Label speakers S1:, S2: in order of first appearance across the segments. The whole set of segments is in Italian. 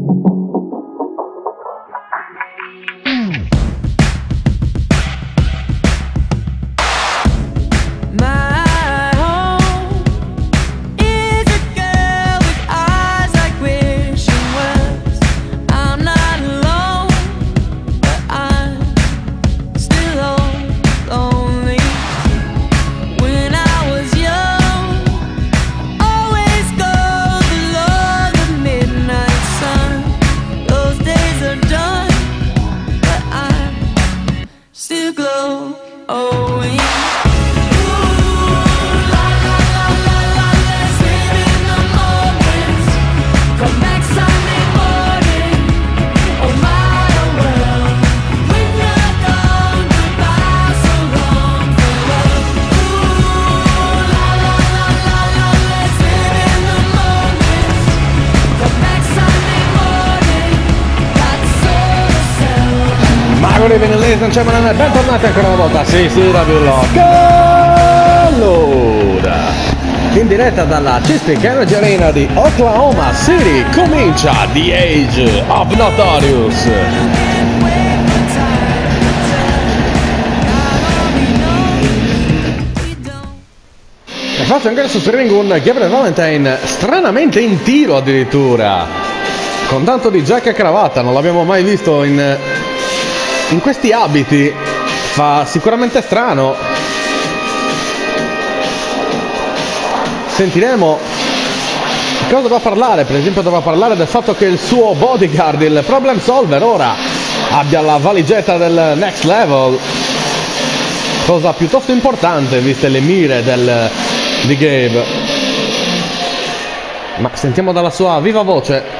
S1: Good evening ladies and gentlemen, e bentornati ancora una volta, sì, allora, in diretta dalla Chesapeake Energy Arena di Oklahoma City comincia The Age of Notorious. E faccio ingresso sul ring un Gabriel Valentine stranamente in tiro addirittura, con tanto di giacca e cravatta, non l'abbiamo mai visto in questi abiti, fa sicuramente strano. Sentiremo cosa dovrà parlare, per esempio dovrà parlare del fatto che il suo bodyguard, il Problem Solver, ora abbia la valigetta del Next Level, cosa piuttosto importante viste le mire di Gabe. Ma sentiamo dalla sua viva voce.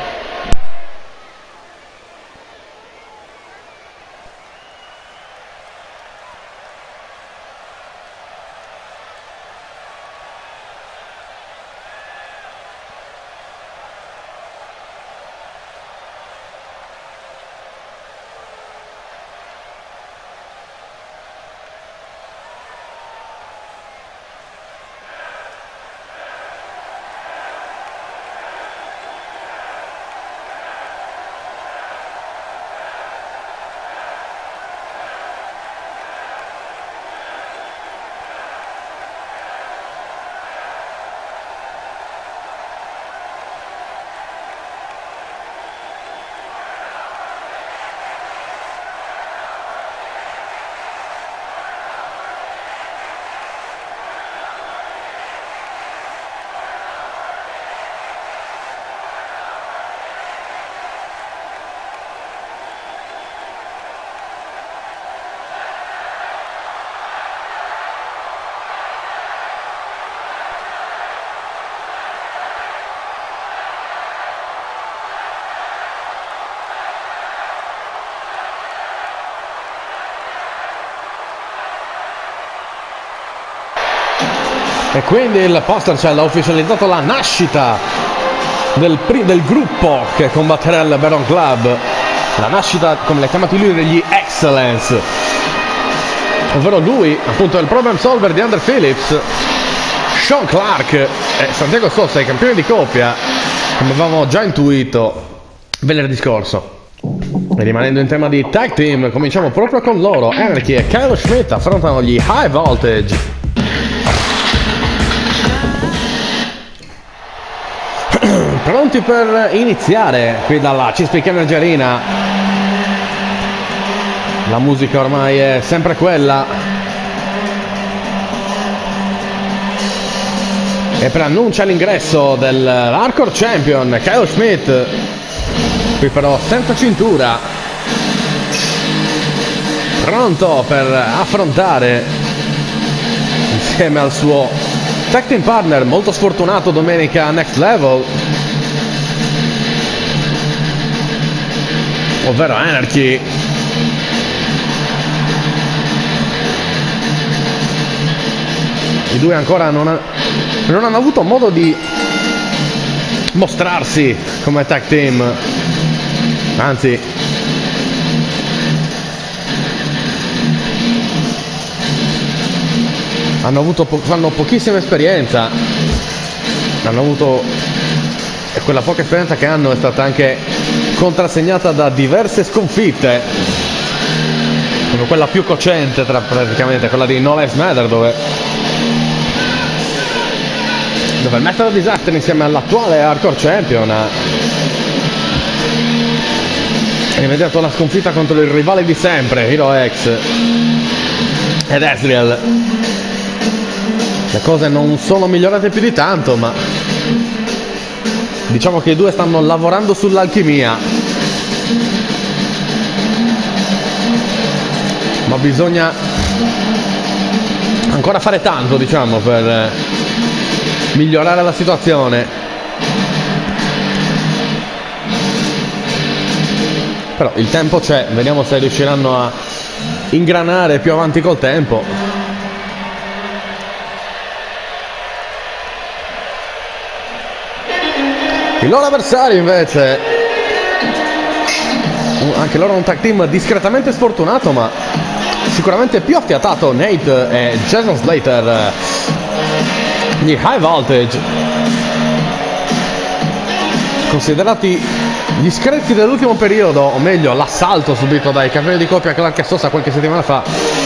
S1: E quindi il poster ha ufficializzato la nascita del gruppo che combatterà il Baron Club, la nascita, come l'ha chiamato lui, degli Excellence, ovvero lui, appunto, il Problem Solver di Under Phillips, Sean Clark e Santiago Sosa, i campioni di coppia, come avevamo già intuito venerdì scorso. E rimanendo in tema di tag team, cominciamo proprio con loro. Anarchy e Kyle Schmidt affrontano gli High Voltage. Pronti per iniziare qui dalla Chesapeake Energy Arena. La musica ormai è sempre quella. E preannuncia l'ingresso del Hardcore Champion Kyle Schmidt, qui però senza cintura, pronto per affrontare insieme al suo tag team partner molto sfortunato domenica Next Level, ovvero Anarchy. I due ancora non hanno avuto modo di mostrarsi come tag team, anzi hanno pochissima esperienza, e quella poca esperienza che hanno è stata anche contrassegnata da diverse sconfitte, come quella più cocente tra praticamente quella di No Lives Matter, dove il Master of Disaster insieme all'attuale Hardcore Champion ha rimediato la sconfitta contro il rivale di sempre, Hero X ed Ezreal. Le cose non sono migliorate più di tanto, ma diciamo che i due stanno lavorando sull'alchimia. Ma bisogna ancora fare tanto, diciamo, per migliorare la situazione. Però il tempo c'è, vediamo se riusciranno a ingranare più avanti col tempo. Il loro avversario invece, anche loro un tag team discretamente sfortunato ma sicuramente più affiatato, Nate e Jason Slater di High Voltage, considerati gli screzi dell'ultimo periodo, o meglio l'assalto subito dai campioni di coppia Clark e Sosa qualche settimana fa.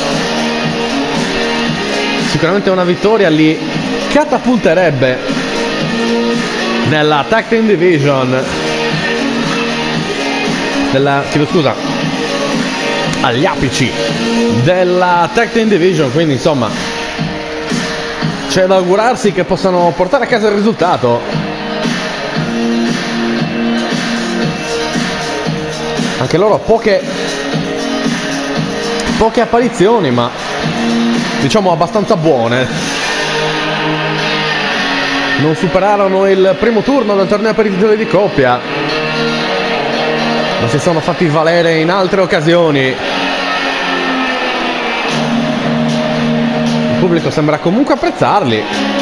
S1: Sicuramente una vittoria li catapulterebbe nella Tag Team Division agli apici della Tag Team Division, quindi insomma c'è da augurarsi che possano portare a casa il risultato. Anche loro poche apparizioni, ma diciamo abbastanza buone. Non superarono il primo turno del torneo per i titoli di coppia, ma si sono fatti valere in altre occasioni. Il pubblico sembra comunque apprezzarli.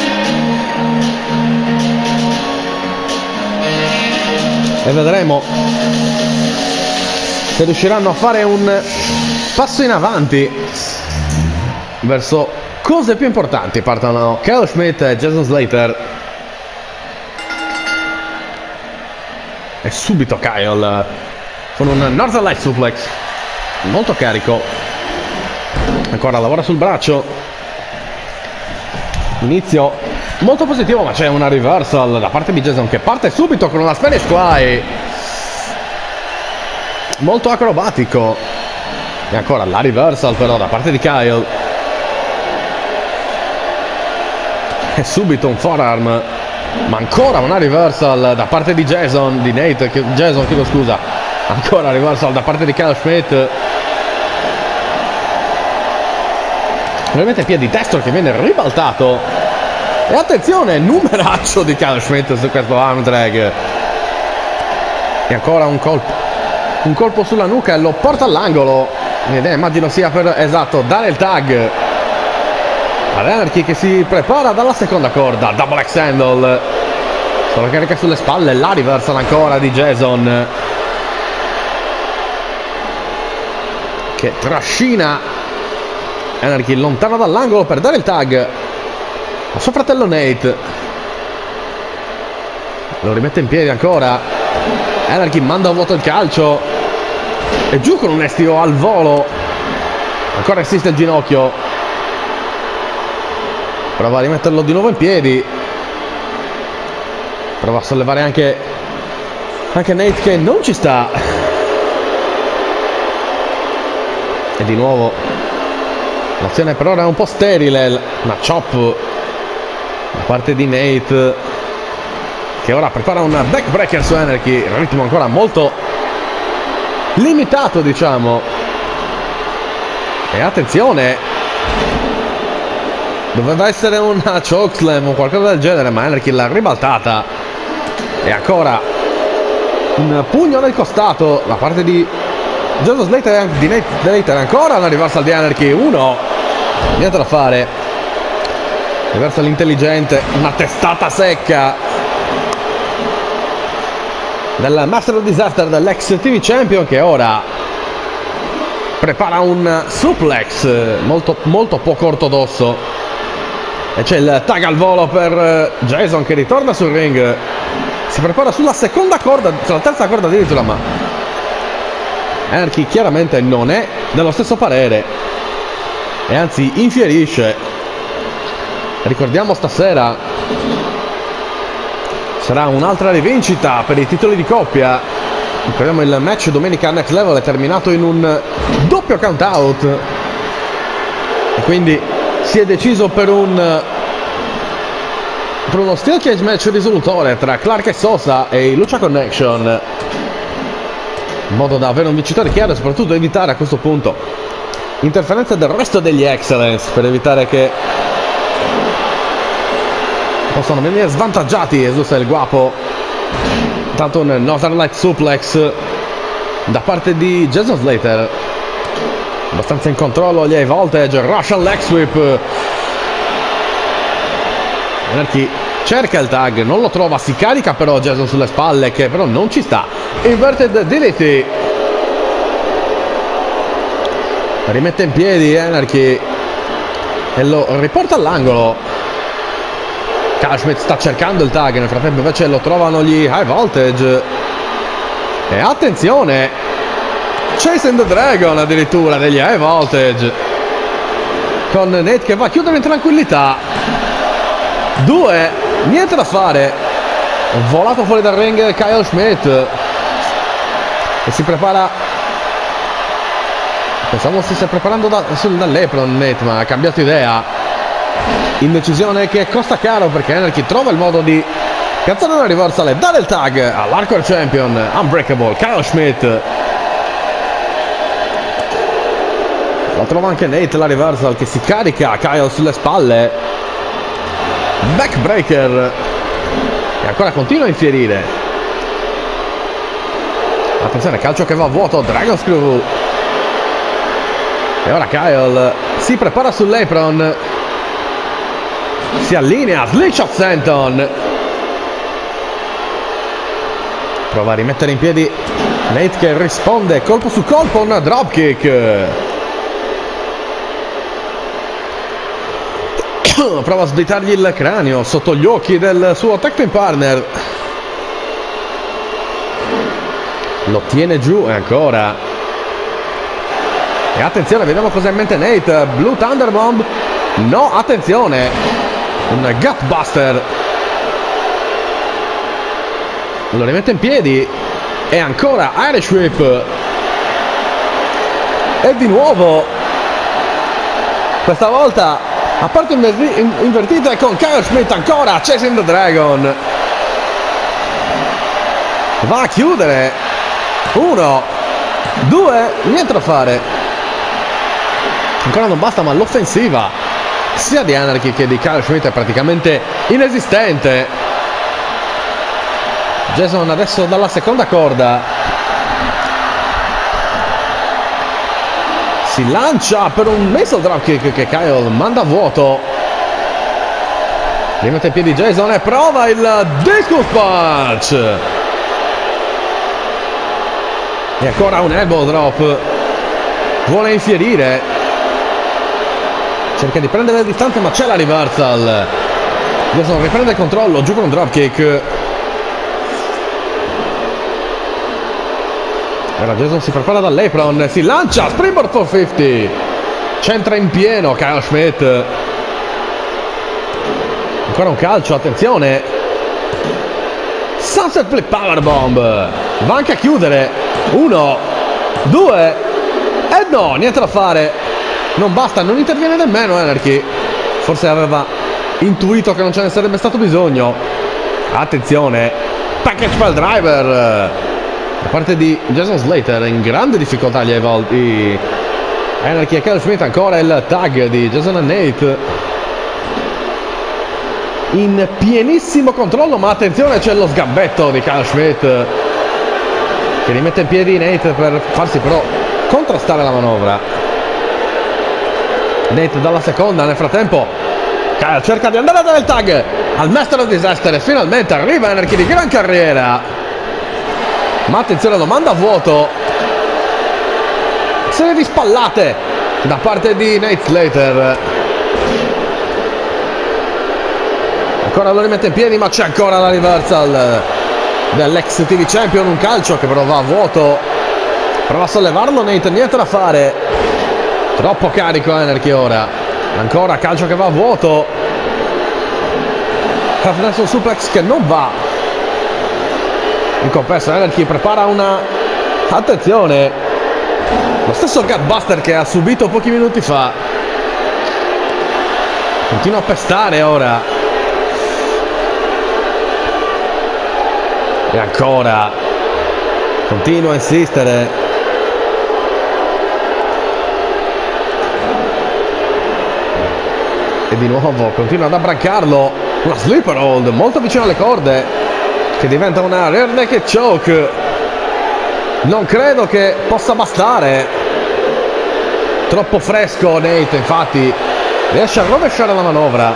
S1: E vedremo se riusciranno a fare un passo in avanti verso cose più importanti. Partono Kyle Schmidt e Jason Slater. E subito Kyle con un Northern Light Suplex molto carico. Ancora lavora sul braccio. Inizio molto positivo, ma c'è una reversal da parte di Jason che parte subito con una Spanish Fly molto acrobatico. E ancora la reversal però da parte di Kyle. E subito un forearm, ma ancora una reversal da parte di Jason, di Nate, Jason, chiedo scusa. Ancora reversal da parte di Kyle Schmidt. Ovviamente piedi destro che viene ribaltato. E attenzione, numeraccio di Kyle Schmidt su questo arm drag. E ancora un colpo sulla nuca e lo porta all'angolo. Immagino sia per, esatto, dare il tag ad Anarchy, che si prepara dalla seconda corda. Double Axe Handle, solo carica sulle spalle. La reversal ancora di Jason che trascina Anarchy lontano dall'angolo per dare il tag a suo fratello Nate. Lo rimette in piedi ancora. Anarchy manda a vuoto il calcio e giù con un STO al volo. Ancora assiste il ginocchio, prova a rimetterlo di nuovo in piedi, prova a sollevare anche Nate, che non ci sta. E di nuovo l'azione per ora è un po' sterile. Una chop da parte di Nate, che ora prepara un backbreaker su Anarchy. Il ritmo ancora molto limitato, diciamo. E attenzione, doveva essere una chokeslam o qualcosa del genere, ma Anarchy l'ha ribaltata. E ancora un pugno nel costato da parte di Jason Slater e di Nate Slater. Ancora una reversal di Anarchy. Niente da fare. Reversal intelligente, una testata secca del Master of Disaster, dell'ex TV Champion, che ora prepara un suplex molto, molto poco ortodosso. E c'è il tag al volo per Jason, che ritorna sul ring si prepara sulla seconda corda, sulla terza corda addirittura, ma Anarchy chiaramente non è dello stesso parere e anzi infierisce. Ricordiamo, stasera sarà un'altra rivincita per i titoli di coppia. Ricordiamo, il match domenica Next Level è terminato in un doppio count out e quindi si è deciso per uno steel cage match risolutore tra Clark e Sosa e i Lucha Connection, in modo da avere un vincitore chiaro e soprattutto evitare a questo punto interferenze del resto degli Excellence, per evitare che possano venire svantaggiati Jesus e il Guapo. Intanto un Northern Light Suplex da parte di Jason Slater, abbastanza in controllo gli High Voltage. Russian Leg Sweep. Anarchy cerca il tag, non lo trova, si carica però Jason sulle spalle, che però non ci sta. Inverted DDT, rimette in piedi Anarchy e lo riporta all'angolo. Kyle Schmidt sta cercando il tag, nel frattempo invece lo trovano gli High Voltage. E attenzione, Chasing the Dragon addirittura degli High Voltage, con Nate che va a chiudere in tranquillità. 2, niente da fare, volato fuori dal ring Kyle Schmidt e si prepara. Pensavo si stia preparando dall'apron Nate, ma ha cambiato idea. Indecisione che costa caro, perché Anarchy trova il modo di piazzare una reversal e dare il tag all'Hardcore Champion Unbreakable Kyle Schmidt. La trova anche Nate la reversal, che si carica Kyle sulle spalle. Backbreaker e ancora continua a infierire. Attenzione, calcio che va a vuoto, Dragon Screw. E ora Kyle si prepara sull'apron, si allinea, Slingshot Senton, prova a rimettere in piedi Nate, che risponde colpo su colpo, un dropkick. Prova a sblitargli il cranio sotto gli occhi del suo tag team partner, lo tiene giù e ancora. E attenzione, vediamo cosa ha in mente Nate. Blue Thunder Bomb, no, attenzione, un Gutbuster, lo rimette in piedi e ancora Irish Whip. E di nuovo, questa volta a parte invertita e con Kyle Schmidt ancora Chasing the Dragon. Va a chiudere. 1, 2, niente da fare. Ancora non basta, ma l'offensiva sia di Anarchy che di Kyle Schmidt è praticamente inesistente. Jason adesso dalla seconda corda si lancia per un missile dropkick che Kyle manda a vuoto. Rimette in piedi Jason e prova il Discus Punch. E ancora un elbow drop. Vuole infierire, cerca di prendere le distanze, ma c'è la reversal. Jason riprende il controllo, giù con un dropkick. Ora Jason si prepara dall'apron, si lancia, Springboard 450, centra in pieno Kyle Schmidt. Ancora un calcio, attenzione, Sunset Flip Powerbomb, va anche a chiudere. 1, 2 e no, niente da fare, non basta, non interviene nemmeno Anarchy, forse aveva intuito che non ce ne sarebbe stato bisogno. Attenzione, Package Pile Driver da parte di Jason Slater, in grande difficoltà gli Anarchy e Kyle Schmidt. Ancora il tag di Jason e Nate in pienissimo controllo, ma attenzione, c'è lo sgambetto di Kyle Schmidt che rimette in piedi Nate per farsi però contrastare la manovra. Nate dalla seconda, nel frattempo Kyle cerca di andare a dare il tag al Master of Disaster e finalmente arriva Anarchy di gran carriera. Ma attenzione, lo manda a vuoto. Serie di spallate da parte di Nate Slater. Ancora lo rimette in piedi, ma c'è ancora la reversal. dell'ex TV Champion, un calcio che però va a vuoto, prova a sollevarlo Nate, niente da fare, troppo carico Anarchy ora, ancora calcio che va a vuoto, Half Nelson Suplex che non va, in compenso Anarchy prepara una, attenzione, lo stesso Gutbuster che ha subito pochi minuti fa, continua a pestare ora. E ancora continua a insistere, e di nuovo continua ad abbrancarlo, una sleeper hold molto vicino alle corde che diventa una rear naked choke. Non credo che possa bastare, troppo fresco Nate, infatti riesce a rovesciare la manovra,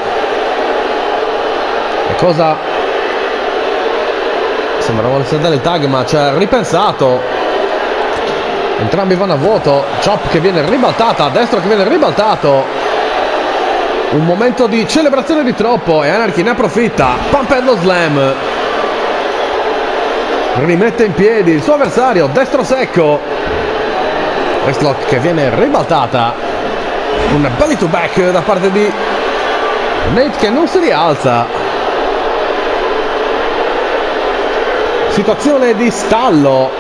S1: e cosa sembrava volesse dare il tag, ma ci ha ripensato, entrambi vanno a vuoto, chop che viene ribaltata, destro che viene ribaltato, un momento di celebrazione di troppo e Anarchy ne approfitta, pump handle slam, rimette in piedi il suo avversario, destro secco, wristlock che viene ribaltata, un belly to back da parte di Nate che non si rialza. Situazione di stallo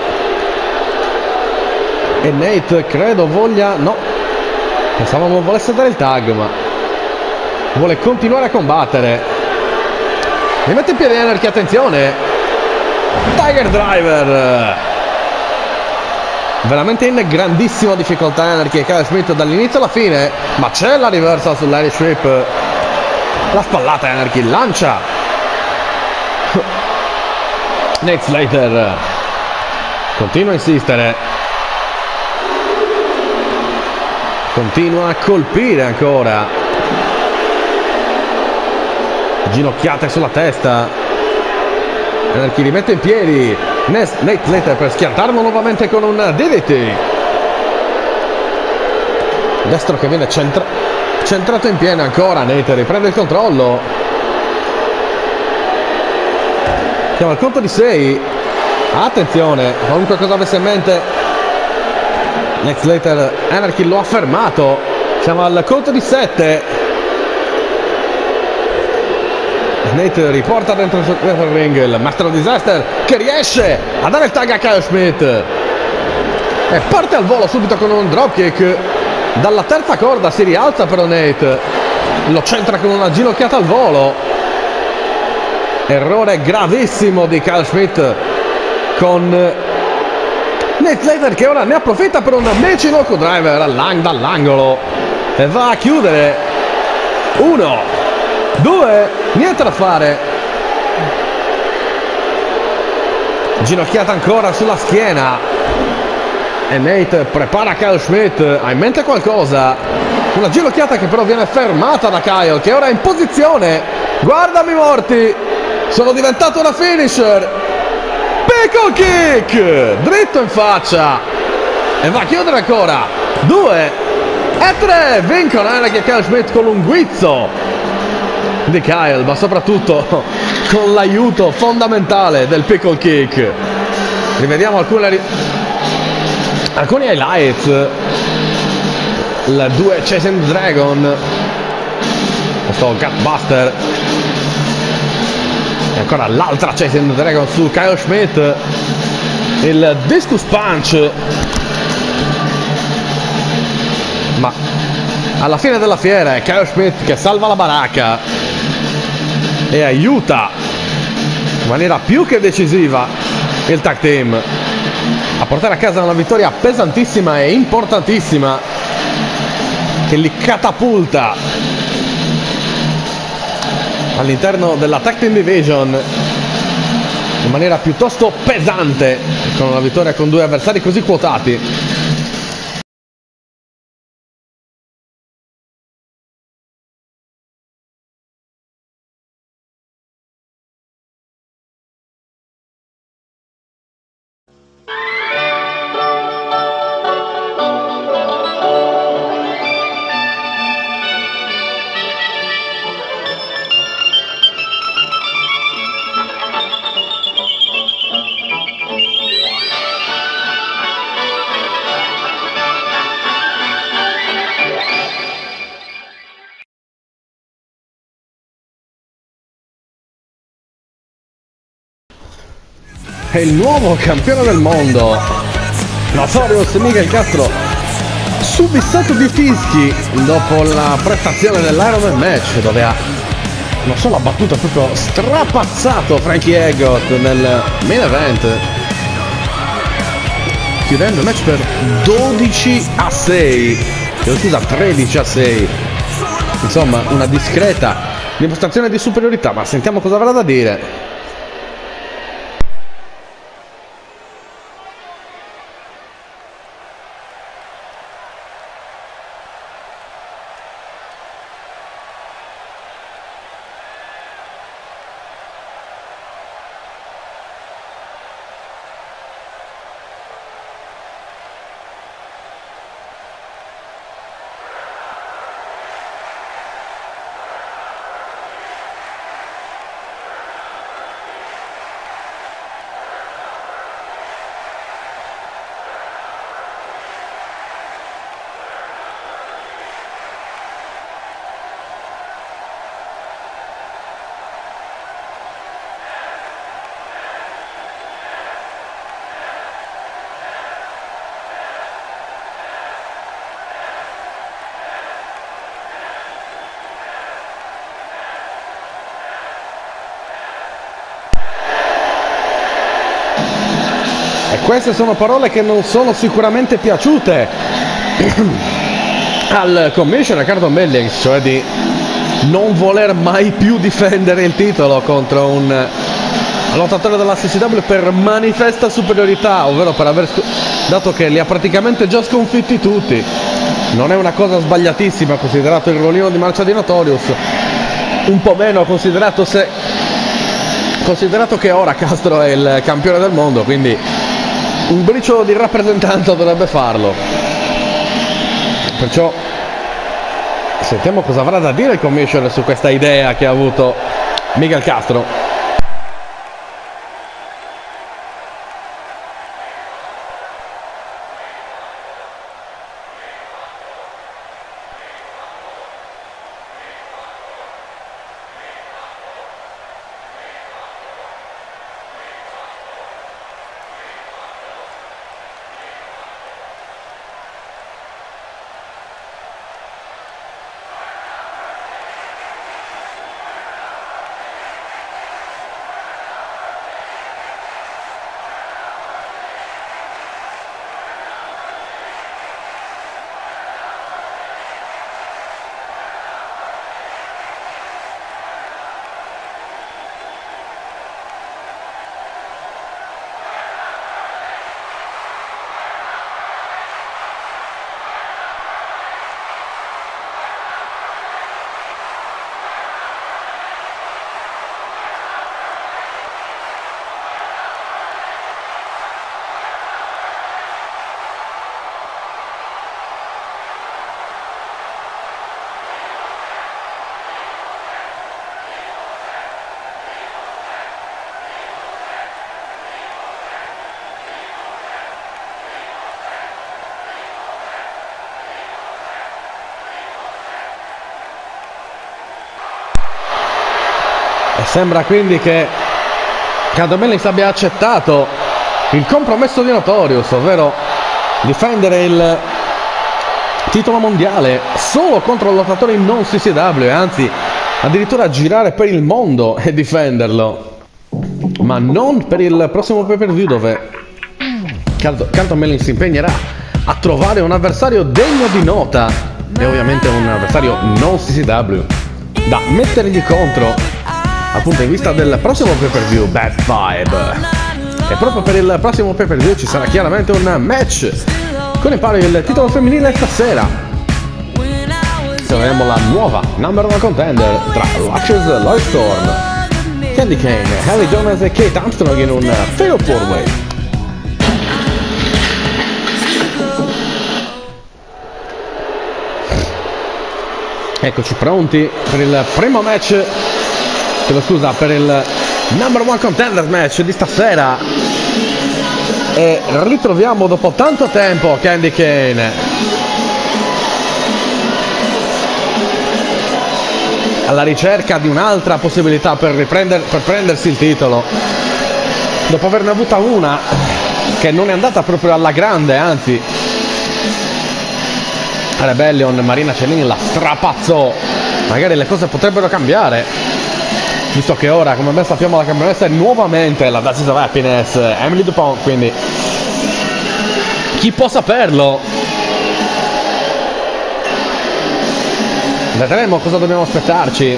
S1: e Nate credo voglia, no, pensavamo volesse dare il tag, ma vuole continuare a combattere. Mi mette in piedi Anarchy, attenzione, Tiger Driver, veramente in grandissima difficoltà Anarchy e Kyle Schmidt dall'inizio alla fine, ma c'è la reversal sull'Irish Whip, la spallata Anarchy, lancia Nate Slater, continua a insistere, continua a colpire ancora, ginocchiate sulla testa, Anarchy rimette in piedi Nate Slater per schiantarlo nuovamente con un DDT, destro che viene centrato in pieno, ancora Nate riprende il controllo, siamo al conto di 6, attenzione, qualunque cosa avesse in mente Nate Slater, Anarchy lo ha fermato, siamo al conto di 7, Nate riporta dentro il ring il Master Disaster che riesce a dare il tag a Kyle Schmidt e parte al volo subito con un dropkick dalla terza corda, si rialza però Nate, lo centra con una ginocchiata al volo. Errore gravissimo di Kyle Schmidt con Nate Slater che ora ne approfitta per un Michinoku Driver dall'angolo e va a chiudere. 1, 2, niente da fare. Ginocchiata ancora sulla schiena e Nate prepara Kyle Schmidt, ha in mente qualcosa, una ginocchiata che però viene fermata da Kyle che ora è in posizione, guardami morti, sono diventato una finisher, pickle kick dritto in faccia e va a chiudere ancora. 2 e 3 vincono Anarchy e Kyle Schmidt con un guizzo di Kyle, ma soprattutto con l'aiuto fondamentale del pickle kick. Rivediamo alcuni highlights. Il 2 Chasing Dragon, questo Gutbuster, e ancora l'altra Chasing Dragon su Kyle Schmidt, il Discus Punch, ma alla fine della fiera è Kyle Schmidt che salva la baracca e aiuta in maniera più che decisiva il tag team a portare a casa una vittoria pesantissima e importantissima che li catapulta all'interno della Tag Team Division in maniera piuttosto pesante, con una vittoria con 2 avversari così quotati. è il nuovo campione del mondo, Notorious Miguel Castro, subissato di fischi dopo la prestazione dell'Iron Man match, dove ha non solo abbattuto, proprio strapazzato Frankie Eggot nel main event, chiudendo il match per 12-6, scusa, 13-6. Insomma, una discreta dimostrazione di superiorità, ma sentiamo cosa avrà da dire. Queste sono parole che non sono sicuramente piaciute al commissioner Carlton Billings, cioè di non voler mai più difendere il titolo contro un lottatore della CCW per manifesta superiorità, ovvero per aver dato che li ha praticamente già sconfitti tutti. Non è una cosa sbagliatissima considerato il ruolino di marcia di Notorious, un po' meno considerato che ora Castro è il campione del mondo, quindi un briciolo di rappresentanza dovrebbe farlo. Perciò sentiamo cosa avrà da dire il commissioner su questa idea che ha avuto Miguel Castro. E sembra quindi che Carlton Billings abbia accettato il compromesso di Notorious, ovvero difendere il titolo mondiale solo contro lottatori non CCW, e anzi addirittura girare per il mondo e difenderlo, ma non per il prossimo pay-per-view, dove Carlton Billings si impegnerà a trovare un avversario degno di nota, e ovviamente un avversario non CCW da mettergli contro dal punto di vista del prossimo pay-per-view Bad Vibe. E proprio per il prossimo pay-per-view ci sarà chiaramente un match con in palio il titolo femminile stasera. Troveremo la nuova number one contender tra Luscious Lloyd Storm, Candy Kane, Haley Jonas e Kate Armstrong in un fatal four-way. Eccoci pronti per il primo match, per il number one contender match di stasera, e ritroviamo dopo tanto tempo Candy Kane alla ricerca di un'altra possibilità per prendersi il titolo. dopo averne avuta una che non è andata proprio alla grande, anzi Rebellion, Marina Cellini la strapazzò. Magari le cose potrebbero cambiare, visto che ora, come ben sappiamo, la campionessa è nuovamente la Duchess of Happiness, Emily Dupont, quindi chi può saperlo? Vedremo cosa dobbiamo aspettarci.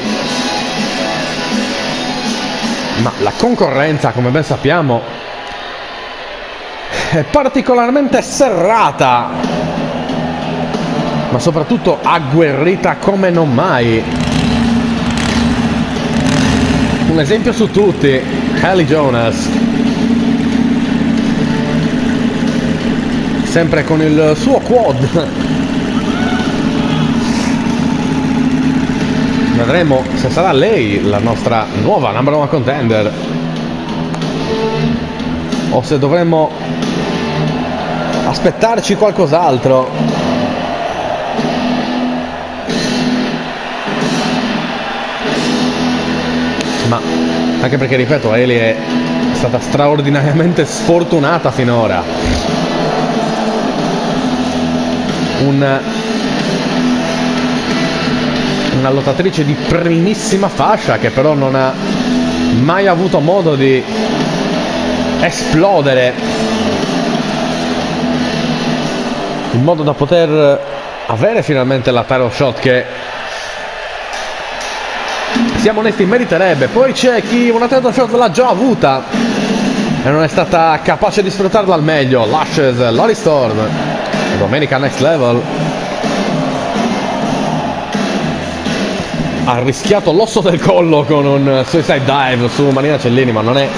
S1: Ma la concorrenza, come ben sappiamo, è particolarmente serrata, ma soprattutto agguerrita come non mai. Un esempio su tutti, Haley Jonas, sempre con il suo quad. Vedremo se sarà lei la nostra nuova number one contender o se dovremmo aspettarci qualcos'altro. Ma anche perché, ripeto, Haley è stata straordinariamente sfortunata finora. Una lottatrice di primissima fascia che però non ha mai avuto modo di esplodere in modo da poter avere finalmente la title shot che, siamo onesti, meriterebbe. Poi c'è chi una title shot l'ha già avuta e non è stata capace di sfruttarla al meglio. Lashes, Lori Storm, domenica Next Level ha rischiato l'osso del collo con un suicide dive su Marina Cellini, ma non è,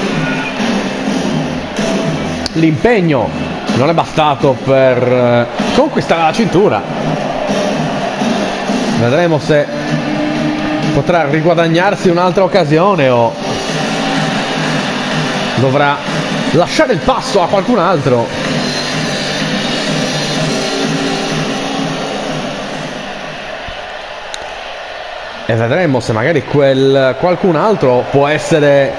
S1: l'impegno non è bastato per conquistare la cintura. Vedremo se potrà riguadagnarsi un'altra occasione o dovrà lasciare il passo a qualcun altro. E vedremo se magari quel qualcun altro può essere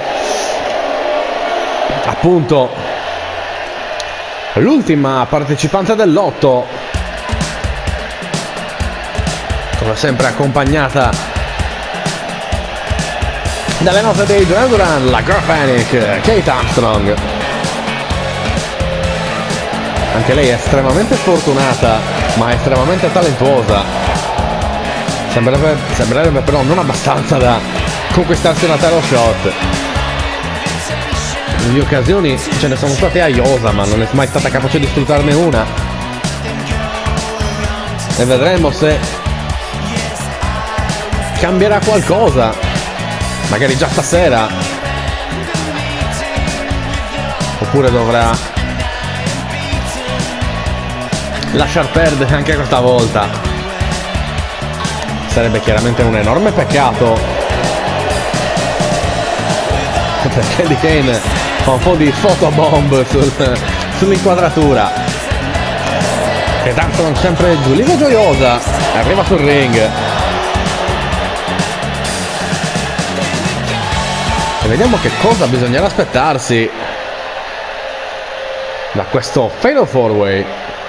S1: appunto l'ultima partecipante del lotto, come sempre accompagnata dalle note dei Duran Duran, la Girl Panic, Kate Armstrong. Anche lei è estremamente sfortunata ma estremamente talentuosa. Sembrerebbe però non abbastanza da conquistarsi una title shot. Le occasioni ce ne sono state a iosa, ma non è mai stata capace di sfruttarne una. E vedremo se cambierà qualcosa, magari già stasera, oppure dovrà lasciar perdere anche questa volta. Sarebbe chiaramente un enorme peccato, perché Eddie Kane fa un po' di photobomb sull'inquadratura. E Armstrong sempre giuliva gioiosa, arriva sul ring e vediamo che cosa bisognerà aspettarsi da questo Fatal 4-Way.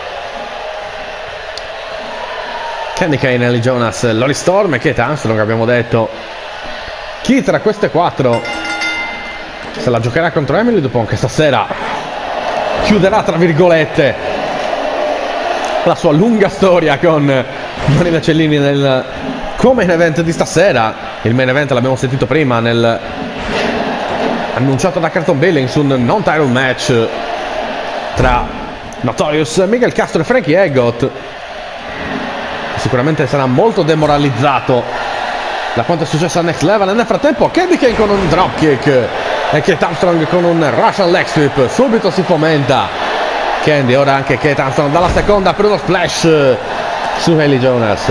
S1: Candy Kane, Haley Jonas, Lori Storm e Kate Armstrong, abbiamo detto. Chi tra queste quattro se la giocherà contro Emily Dupont, che stasera chiuderà tra virgolette la sua lunga storia con Marina Cellini nel co-main event di stasera. Il main event l'abbiamo sentito prima, nel annunciato da Carlton Billings, un non title match tra Notorious, Miguel Castro e Frankie Eggot. Sicuramente sarà molto demoralizzato da quanto è successo al Next Level. E nel frattempo Candy Kane con un dropkick e Kate Armstrong con un Russian leg sweep. Subito si fomenta Candy, ora anche Kate Armstrong dalla seconda per uno splash su Haley Jonas.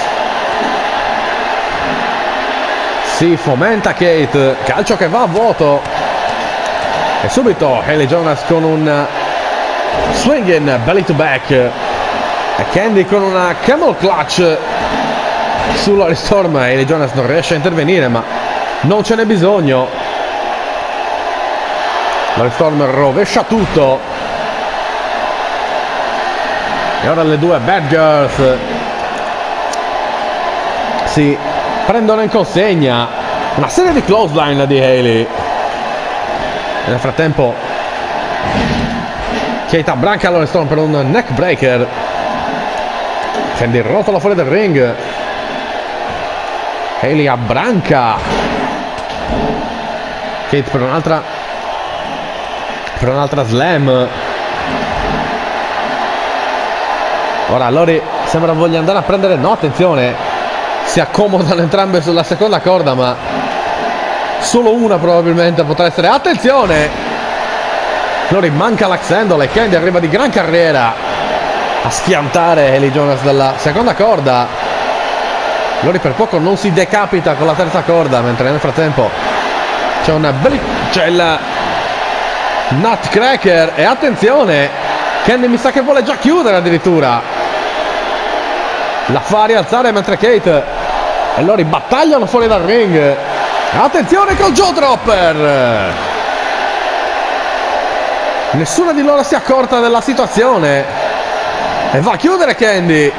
S1: Si fomenta Kate, calcio che va a vuoto e subito Haley Jonas con un swinging belly to back e Candy con una camel clutch sulla Lori Storm. Haley Jonas non riesce a intervenire, ma non ce n'è bisogno. Lori Storm rovescia tutto. E ora le due Bad Girls si prendono in consegna una serie di clothesline di Hayley. E nel frattempo Kate abbranca Lori Storm per un neck breaker. Candy rotola fuori dal ring. Hayley abbranca Kate per un'altra slam. Ora Lori sembra voglia andare a prendere, no, attenzione, si accomodano entrambe sulla seconda corda, ma solo una probabilmente potrà essere, attenzione, Lori manca l'Axandol e Candy arriva di gran carriera a schiantare Hayley Jonas dalla seconda corda. Lori per poco non si decapita con la terza corda, mentre nel frattempo c'è il Nutcracker e attenzione, Candy mi sa che vuole già chiudere addirittura. La fa rialzare mentre Kate e Lori battagliano fuori dal ring. Attenzione col Jaw Dropper. Nessuna di loro si è accorta della situazione e va a chiudere Candy.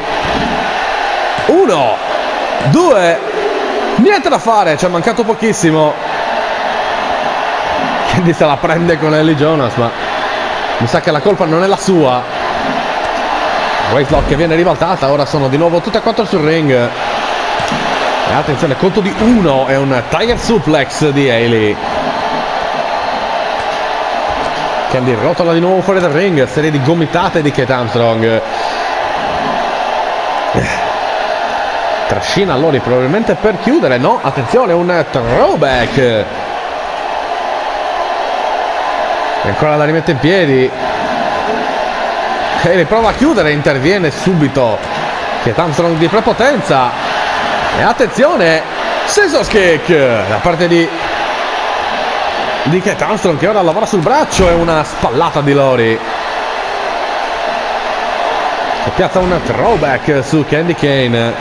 S1: 1, 2, niente da fare, ci è mancato pochissimo. Candy se la prende con Hayley Jonas, ma mi sa che la colpa non è la sua. Waistlock che viene ribaltata, ora sono di nuovo tutte e quattro sul ring. E attenzione, conto di 1 e un Tiger Suplex di Hayley. Candy rotola di nuovo fuori dal ring, serie di gomitate di Kate Armstrong. Trascina Lori probabilmente per chiudere, no, attenzione, un throwback. E ancora la rimette in piedi. Hayley prova a chiudere, interviene subito Kate Armstrong di prepotenza. E attenzione, scissors kick da parte di Kate Armstrong, che ora lavora sul braccio, e una spallata di Lori che piazza un throwback su Candy Kane.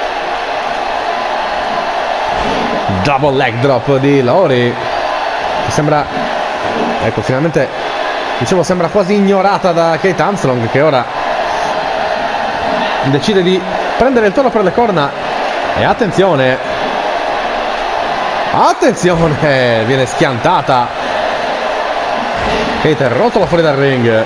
S1: Double leg drop di Lori che sembra, ecco, finalmente, dicevo, sembra quasi ignorata da Kate Armstrong, che ora decide di prendere il toro per le corna. E attenzione, viene schiantata. Kate rotola fuori dal ring.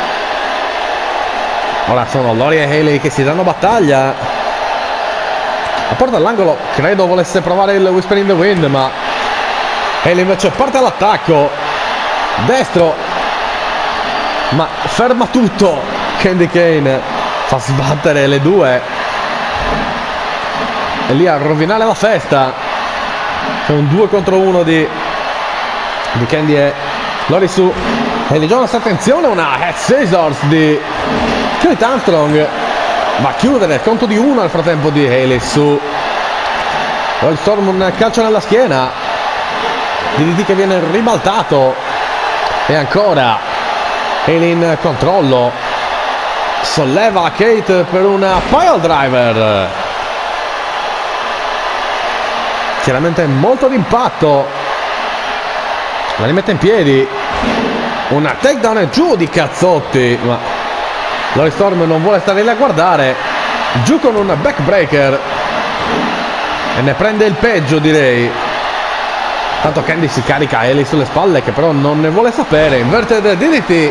S1: Ora sono Lori e Hayley che si danno battaglia. La porta all'angolo credo volesse provare il Whisper in the Wind, ma Hayley invece parte all'attacco destro, ma ferma tutto. Candy Kane fa sbattere le due e lì a rovinare la festa. C'è un 2 contro 1 di Candy e Lori su Hayley Jonas. Attenzione, una head scissors di Kate Armstrong, va a chiudere, conto di 1 al frattempo di Hayley su Lori Storm. Un calcio nella schiena, DDT che viene ribaltato e ancora Hayley in controllo, solleva Kate per una pile driver, chiaramente molto d'impatto, la rimette in piedi, una takedown e giù di cazzotti, ma Lori Storm non vuole stare lì a guardare, giù con un backbreaker e ne prende il peggio, direi. Tanto Candy si carica Hayley sulle spalle, che però non ne vuole sapere. Inverted DDT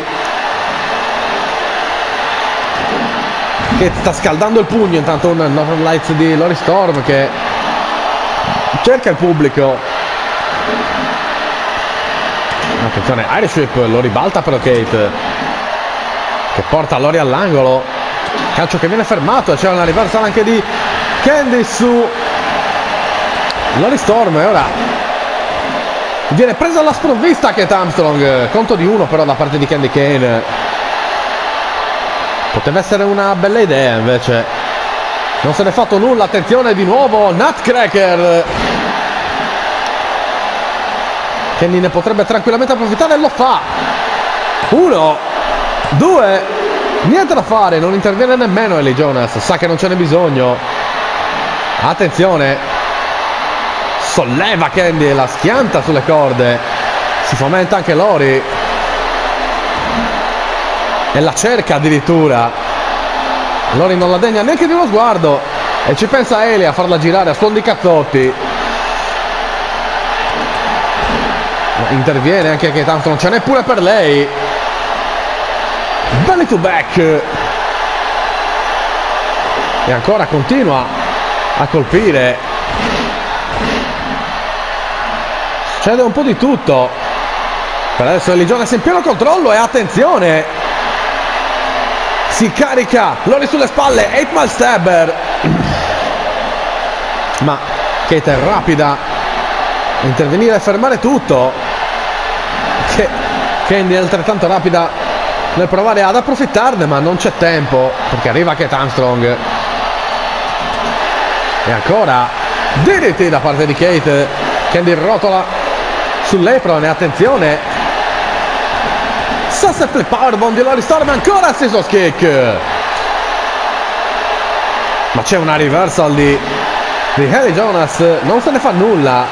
S1: che sta scaldando il pugno. Intanto un Northern Lights di Lori Storm che cerca il pubblico. Attenzione, Irish Whip, lo ribalta però Kate, che porta Lori all'angolo. Calcio che viene fermato e c'è una reversal anche di Candy su Lori Storm. E ora viene presa alla sprovvista Kate Armstrong, conto di 1 però da parte di Candy Kane. Poteva essere una bella idea, invece non se n'è fatto nulla. Attenzione di nuovo, Nutcracker. Candy ne potrebbe tranquillamente approfittare e lo fa. 1, 2, niente da fare, non interviene nemmeno Hayley Jonas, sa che non ce n'è bisogno. Attenzione, solleva Candy e la schianta sulle corde, si fomenta anche Lori. e la cerca addirittura. Lori non la degna neanche di uno sguardo e ci pensa Haley a farla girare a suon di cazzotti. Interviene anche che tanto non ce n'è pure per lei. Belly to back, e ancora continua a colpire. Succede un po' di tutto. Per adesso Ellie Jonas in pieno controllo e attenzione, si carica Lori sulle spalle, 8 mile stabber, ma Kate è rapida a intervenire e fermare tutto. Che Candy è altrettanto rapida nel provare ad approfittarne, ma non c'è tempo perché arriva Kate Armstrong. E ancora DDT da parte di Kate. Candy rotola sull'apron e attenzione, Sunset Flip Powerbomb di Lori Storm, ancora Scissors Kick, ma c'è una reversal di Ellie Jonas, non se ne fa nulla.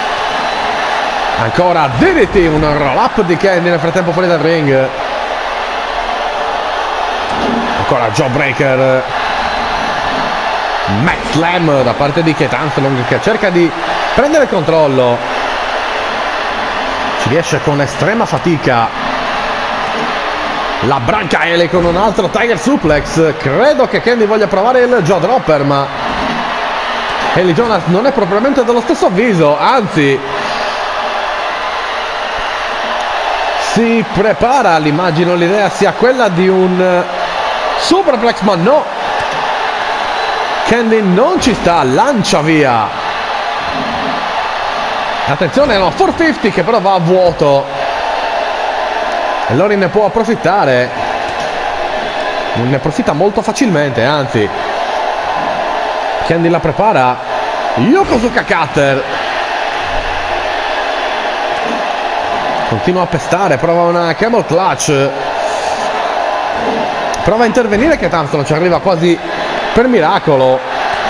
S1: Ancora DDT, un roll up di Candy nel frattempo fuori dal ring. Ancora Jawbreaker, Max Slam da parte di Kate Armstrong che cerca di prendere il controllo, ci riesce con estrema fatica. La branca Haley con un altro Tiger Suplex. Credo che Candy voglia provare il Jaw Dropper, ma Ellie Jonas non è propriamente dello stesso avviso, anzi si prepara. Immagino l'idea sia quella di un Superplex, ma no, Candy non ci sta, lancia via. Attenzione, no, 450 che però va a vuoto e Lori ne può approfittare, ne approfitta molto facilmente, anzi. Candy la prepara, Yokozuka Cutter, continua a pestare, prova una Camel Clutch, prova a intervenire che tanto non ci arriva quasi per miracolo,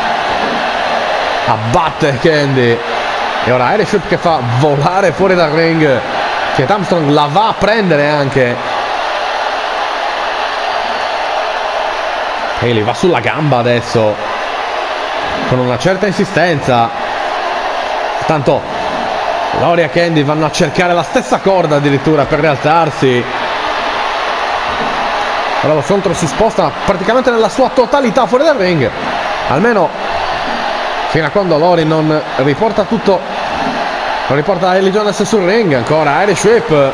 S1: abbatte Candy. E ora Irish Whip che fa volare fuori dal ring, che Armstrong la va a prendere anche. Haley va sulla gamba adesso con una certa insistenza, tanto Lori e Candy vanno a cercare la stessa corda addirittura per rialzarsi. Ora lo scontro si sposta praticamente nella sua totalità fuori dal ring, almeno fino a quando Lori non riporta tutto, non riporta Ellie Jonas sul ring. Ancora Irish Whip,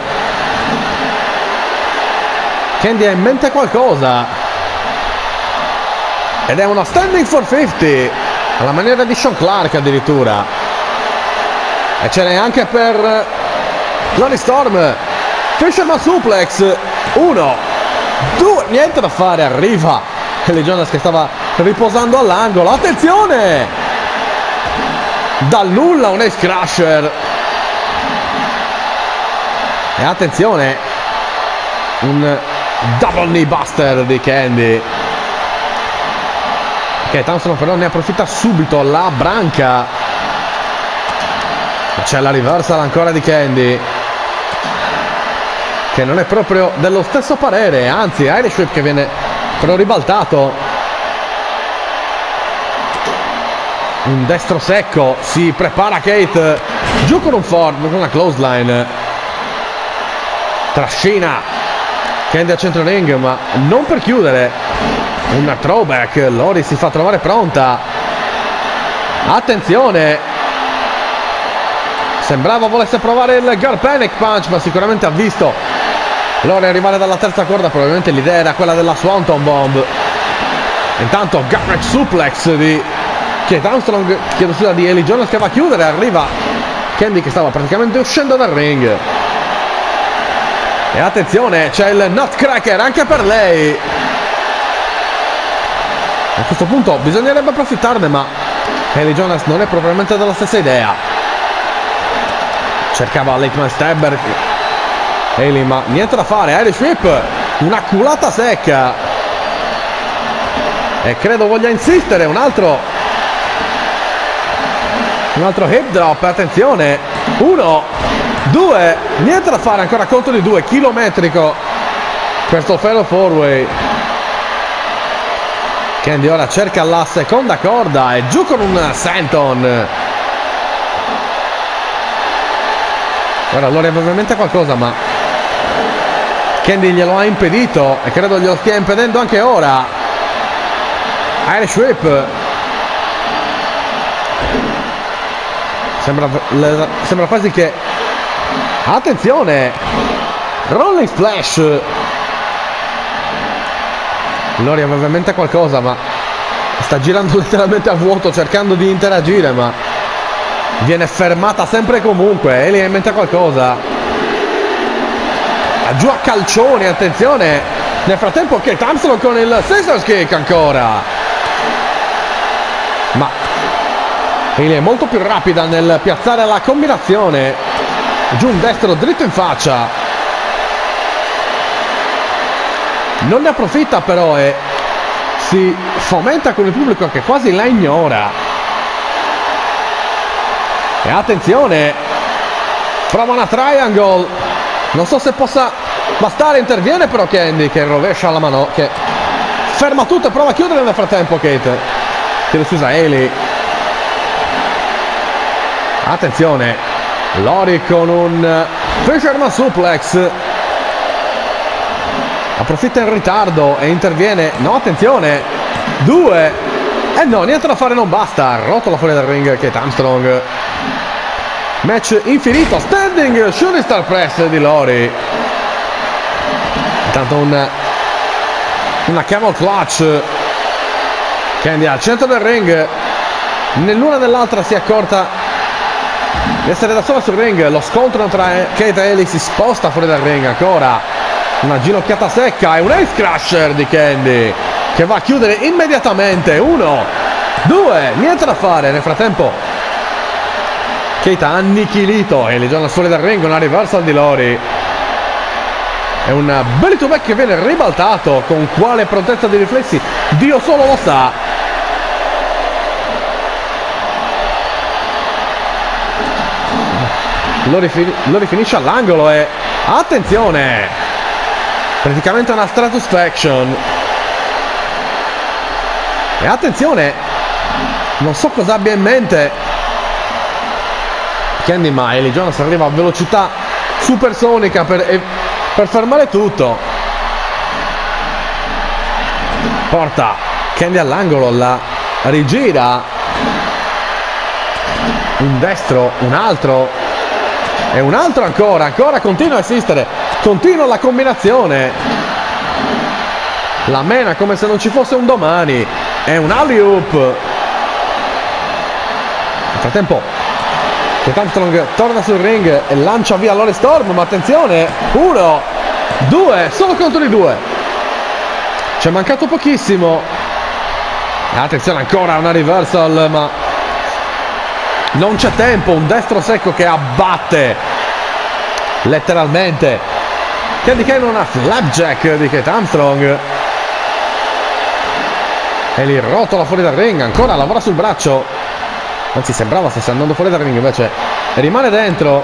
S1: Candy ha in mente qualcosa ed è uno standing 450 alla maniera di Sean Clark addirittura, e ce n'è anche per Lori Storm. Fisherman Suplex, 1, 2, niente da fare, arriva Ellie Jonas che stava riposando all'angolo. Attenzione, dal nulla un Ace Crusher, e attenzione, un double knee buster di Candy, che Armstrong però ne approfitta subito. La branca, c'è la reversal ancora di Candy che non è proprio dello stesso parere, anzi Irish Whip che viene però ribaltato. Un destro secco, si prepara Kate giù con un form, con una clothesline, trascina Candy a centro ring ma non per chiudere. Un throwback, Lori si fa trovare pronta, attenzione, sembrava volesse provare il Girl Panic Punch, ma sicuramente ha visto Lori arrivare dalla terza corda, probabilmente l'idea era quella della Swanton Bomb. Intanto Garnet Suplex di Kate Armstrong, chiedo scusa, di Ellie Jonas che va a chiudere. Arriva Candy che stava praticamente uscendo dal ring, e attenzione, c'è il Nutcracker anche per lei. A questo punto bisognerebbe approfittarne, ma Ellie Jonas non è propriamente della stessa idea. Cercava l'Aitman Stabber Haley, ma niente da fare. Irish Whip, una culata secca, e credo voglia insistere. Un altro hip drop, attenzione, 1, 2, niente da fare, ancora conto di 2, chilometrico questo Fatal 4-way. Candy ora cerca la seconda corda e giù con un senton. Ora Lori aveva in mente qualcosa, ma Candy glielo ha impedito e credo glielo stia impedendo anche ora. Irish Whip. Sembra quasi che... Attenzione! Rolling Splash. Lori aveva in mente qualcosa, ma sta girando letteralmente a vuoto cercando di interagire, ma viene fermata sempre e comunque. Hayley ha in mente qualcosa. Giù a calcioni, attenzione. Nel frattempo Kate Armstrong con il scissors kick ancora. Ma Hayley è molto più rapida nel piazzare la combinazione. Giù un destro dritto in faccia. Non ne approfitta però e si fomenta con il pubblico che quasi la ignora. E attenzione, prova una triangle. Non so se possa bastare, interviene però Candy che rovescia la mano, che ferma tutto e prova a chiudere nel frattempo Kate. Chiedo scusa, Hayley. Attenzione, Lori con un Fisherman Suplex. Approfitta in ritardo e interviene. No, attenzione, 2 e no, niente da fare, non basta. Rotola fuori dal ring Kate Armstrong. Match infinito, standing shooting star press di Lori. Intanto una camel clutch. Candy al centro del ring. Nell'una nell'altra si è accorta di essere da sola sul ring. Lo scontro tra Kate e Hayley si sposta fuori dal ring ancora. Una ginocchiata secca e un ace crusher di Candy che va a chiudere immediatamente. 1, 2, niente da fare. Nel frattempo Kate ha annichilito Hayley Jonas fuori dal ring. Una reversal di Lori. È un belly to back che viene ribaltato. Con quale prontezza di riflessi Dio solo lo sa. Lori finisce all'angolo e attenzione, praticamente una stratusfaction. E attenzione, non so cosa abbia in mente Candy, ma Hayley Jonas arriva a velocità supersonica per fermare tutto. Porta Candy all'angolo, la rigira. Un destro, un altro e un altro ancora continua a esistere, continua la combinazione. La mena come se non ci fosse un domani. È un alley-oop. Nel frattempo Kate Armstrong torna sul ring e lancia via Lori Storm, ma attenzione, 1, 2, solo contro i 2. Ci è mancato pochissimo. Attenzione, ancora una reversal, ma non c'è tempo. Un destro secco che abbatte letteralmente Candy Cane. Una flapjack di Kate Armstrong e li rotola fuori dal ring. Ancora lavora sul braccio, anzi sembrava stesse andando fuori dal ring, invece rimane dentro.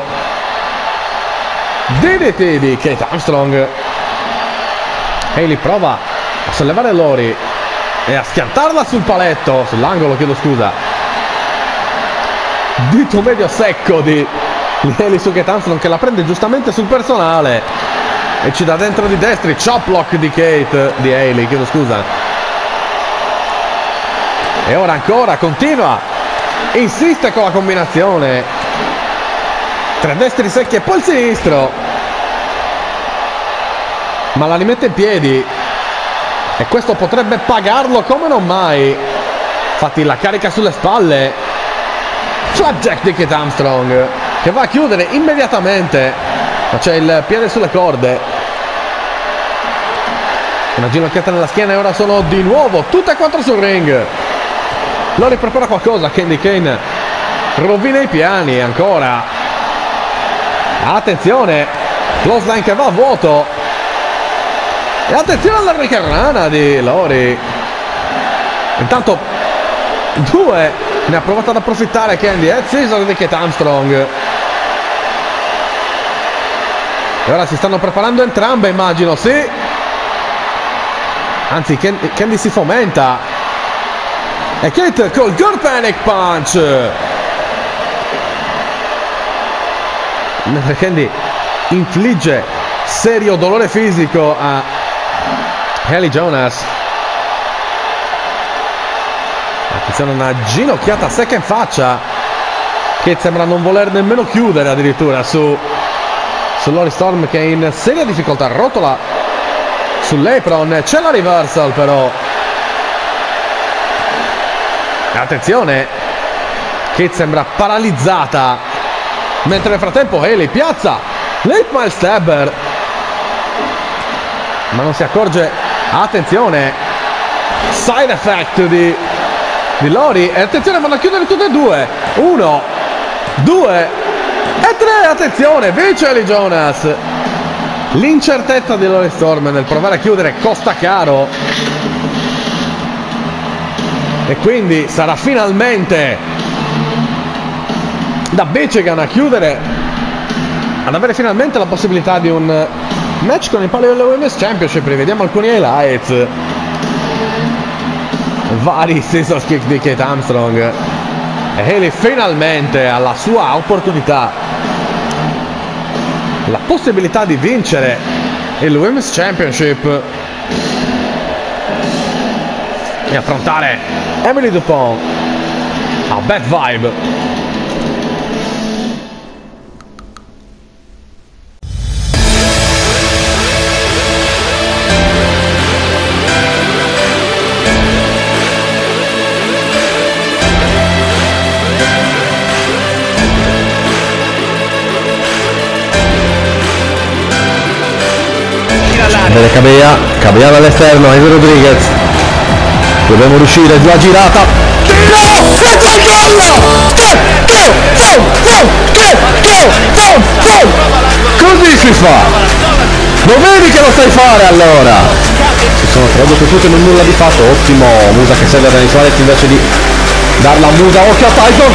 S1: DDT di Kate Armstrong. Hayley prova a sollevare Lori e a schiantarla sul paletto, sull'angolo, chiedo scusa. Dito medio secco di Hayley su Kate Armstrong, che la prende giustamente sul personale e ci dà dentro di destri. Chop block di Hayley, chiedo scusa. E ora ancora continua, insiste con la combinazione. 3 destri secchi e poi il sinistro, ma la rimette in piedi e questo potrebbe pagarlo come non mai. Infatti la carica sulle spalle. Flapjack di Kate Armstrong che va a chiudere immediatamente, ma c'è il piede sulle corde. Una ginocchiata nella schiena e ora sono di nuovo tutte e 4 sul ring. Lori prepara qualcosa, Candy Cane rovina i piani ancora. Attenzione, clothesline che va a vuoto e attenzione alla ricarrana di Lori. Intanto 2 ne ha provato ad approfittare Candy e Scissor di Kate Armstrong. E ora si stanno preparando entrambe, immagino, sì. Anzi, Candy si fomenta. E Kate col Girl Panic Punch. Mentre Candy infligge serio dolore fisico a Haley Jonas. Attenzione, una ginocchiata secca in faccia. Kate sembra non voler nemmeno chiudere addirittura su Lori Storm, che è in seria difficoltà. Rotola sull'apron, c'è la reversal però. Attenzione, Kate sembra paralizzata, mentre nel frattempo Haley piazza l'8 mile stabber, ma non si accorge. Attenzione, side effect di Lori. E attenzione, vanno a chiudere tutte e due. 1, 2 e 3. Attenzione, vince Haley Jonas. L'incertezza di Lori Storm nel provare a chiudere costa caro, e quindi sarà finalmente da Michigan a chiudere, ad avere finalmente la possibilità di un match con il palio della Women's Championship. Rivediamo alcuni highlights. Vari scissors kick di Kate Armstrong, e Haley finalmente ha la sua opportunità, la possibilità di vincere il Women's Championship e affrontare Emily Dupont a Bad Vibe.
S2: Bene, Cabella all'esterno, Ivy Rodriguez. Dobbiamo riuscire, già girata. Tiro! E gol! Così si fa! Lo vedi che lo sai fare allora? Si sono tradotte tutte in un nulla di fatto. Ottimo, Musa che serve a Dani Suarez invece di darla a Musa. Occhio a Tyson.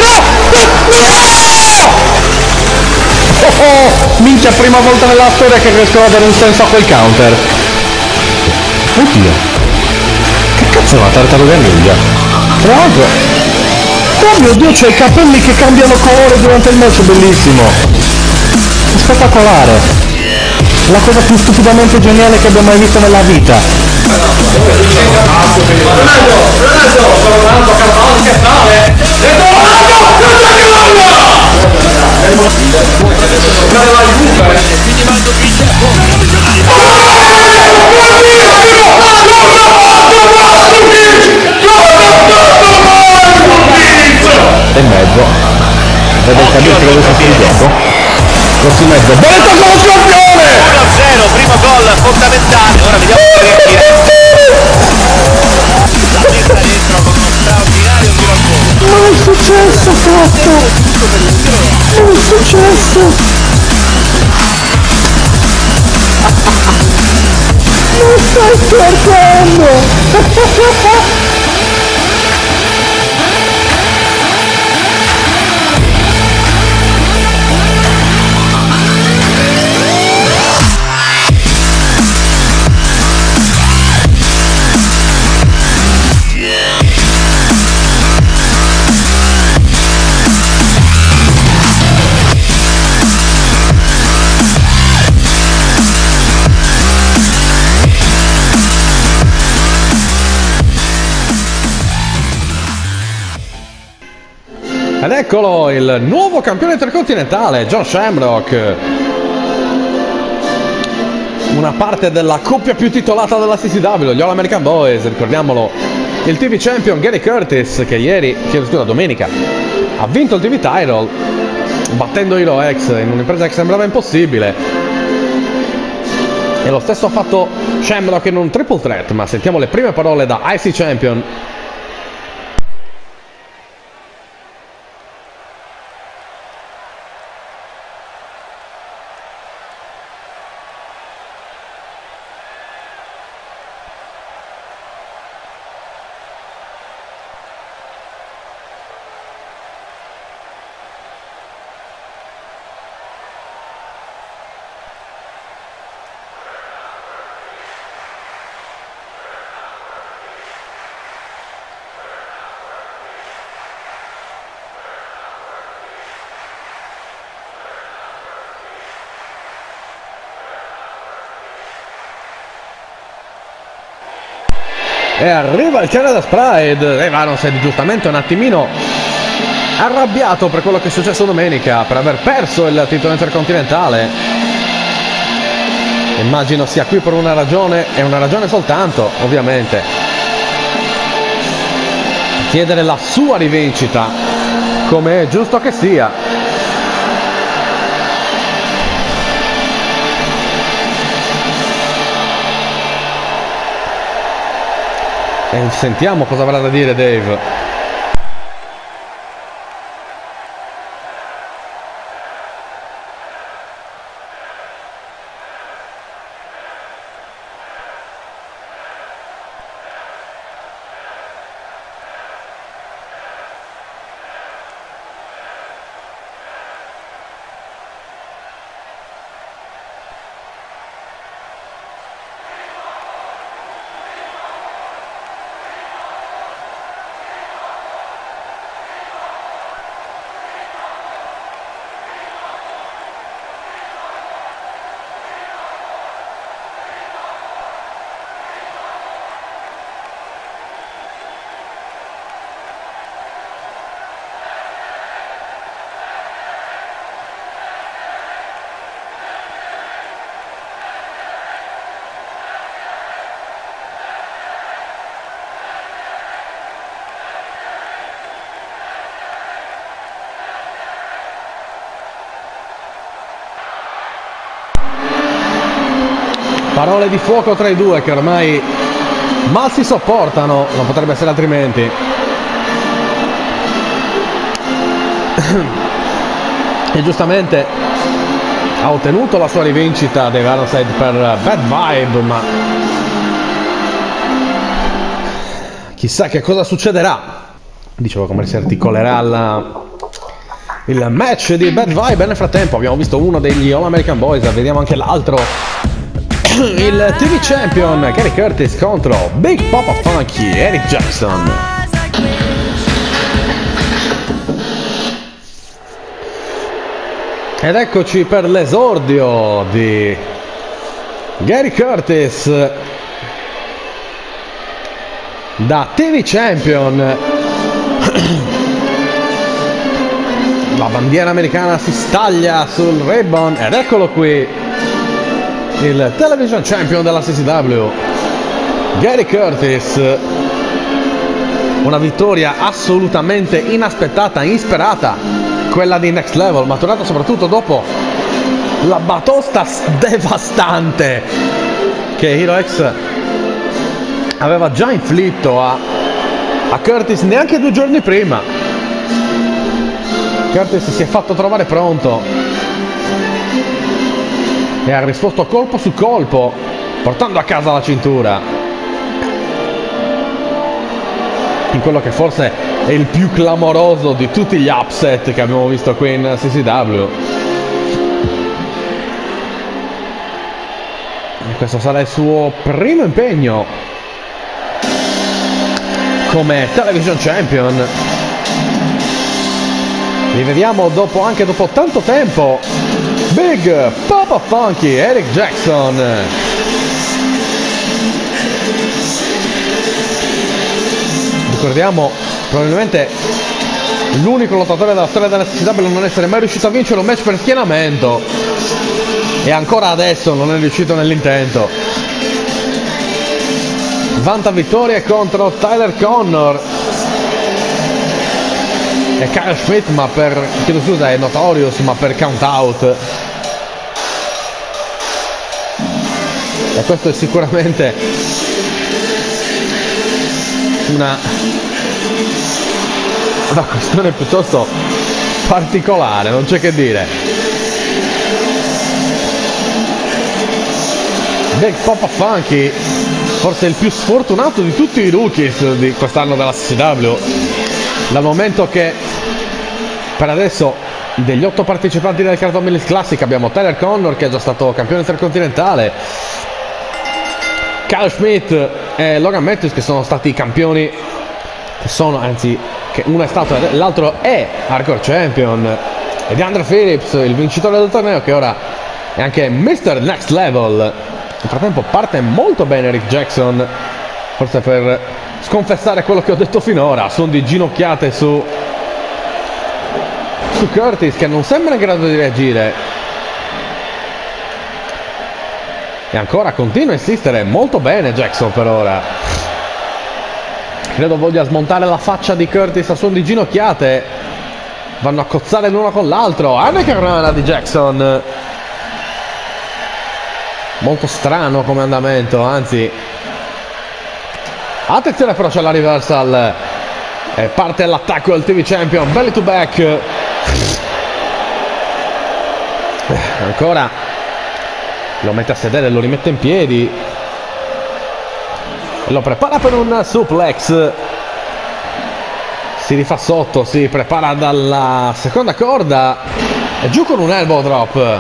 S2: Tiro! Minchia, prima volta nella storia che riescono a dare un senso a quel counter. Oddio, che cazzo è una tartaruga ninja? Tra l'altro, oh mio Dio, c'è i capelli che cambiano colore durante il match, bellissimo. È spettacolare. La cosa più stupidamente geniale che abbia mai visto nella vita. E mezzo. Vede il cabello che deve essere il gioco. Corsi in mezzo. Belletta con lo campione!
S3: 1-0, primo gol fondamentale. Ora vediamo la messa dentro con uno straordinario tiro al volo.
S2: Ma è successo, cazzo! Ma è successo! Non stai scherzando!
S1: Ed eccolo il nuovo campione intercontinentale, John Shamrock. Una parte della coppia più titolata della CCW, gli All American Boys, ricordiamolo. Il TV Champion Gary Curtis, che domenica ha vinto il TV Title battendo Hero X in un'impresa che sembrava impossibile. E lo stesso ha fatto Shamrock in un triple threat, ma sentiamo le prime parole da IC Champion. E arriva il Canada Pride. E Varon si è giustamente un attimino arrabbiato per quello che è successo domenica, per aver perso il titolo intercontinentale. Immagino sia qui per una ragione, e una ragione soltanto, ovviamente. Chiedere la sua rivincita, come è giusto che sia. E sentiamo cosa avrà da dire Dave. Parole di fuoco tra i due che ormai mal si sopportano, non potrebbe essere altrimenti. E giustamente ha ottenuto la sua rivincita Dave Ironside per Bad Vibe, ma chissà che cosa succederà. Dicevo come si articolerà il match di Bad Vibe. Nel frattempo abbiamo visto uno degli All American Boys, vediamo anche l'altro. Il TV Champion Gary Curtis contro Big Papa Funky Eric Jackson. Ed eccoci per l'esordio di Gary Curtis da TV Champion. La bandiera americana si staglia sul ribbon ed eccolo qui. Il Television Champion della CCW Gary Curtis. Una vittoria assolutamente inaspettata, insperata, quella di Next Level, maturata soprattutto dopo la batosta devastante che Hero X aveva già inflitto a Curtis neanche 2 giorni prima. Curtis si è fatto trovare pronto e ha risposto colpo su colpo, portando a casa la cintura in quello che forse è il più clamoroso di tutti gli upset che abbiamo visto qui in CCW. E questo sarà il suo primo impegno come Television Champion. Rivediamo anche dopo tanto tempo Big Papa Funky Eric Jackson. Ricordiamo probabilmente l'unico lottatore della storia della CCW a non essere mai riuscito a vincere un match per schienamento, e ancora adesso non è riuscito nell'intento. Vanta vittorie contro Tyler Connor e Kyle Schmidt, ma è Notorious, ma per count out. E questo è sicuramente una questione piuttosto particolare, non c'è che dire. Big Papa Funky, forse il più sfortunato di tutti i rookies di quest'anno della CCW, dal momento che per adesso degli 8 partecipanti del Carton Mills Classic abbiamo Tyler Connor, che è già stato campione intercontinentale, Kyle Schmidt e Logan Matthews, che sono stati campioni, che uno è stato e l'altro è Hardcore Champion, e DeAndre Phillips, il vincitore del torneo, che ora è anche Mr. Next Level. Nel frattempo parte molto bene Eric Jackson, forse per sconfessare quello che ho detto finora. Sono di ginocchiate su Curtis, che non sembra in grado di reagire, e ancora continua a insistere. Molto bene Jackson per ora. Credo voglia smontare la faccia di Curtis a suon di ginocchiate. Vanno a cozzare l'uno con l'altro. Hurricane Rana di Jackson. Molto strano come andamento, anzi. Attenzione però, c'è la reversal. E parte l'attacco del TV Champion. Belly to back. Ancora lo mette a sedere, lo rimette in piedi. Lo prepara per un suplex. Si rifà sotto, si prepara dalla seconda corda e giù con un elbow drop.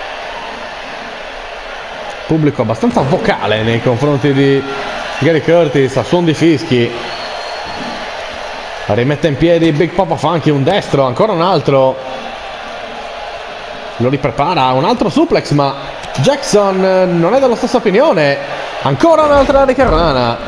S1: Pubblico abbastanza vocale nei confronti di Gary Curtis a suon di fischi. Rimette in piedi Big Papa Funky, un destro, ancora un altro. Lo riprepara, un altro suplex, ma Jackson non è della stessa opinione. Ancora un'altra ricarnana.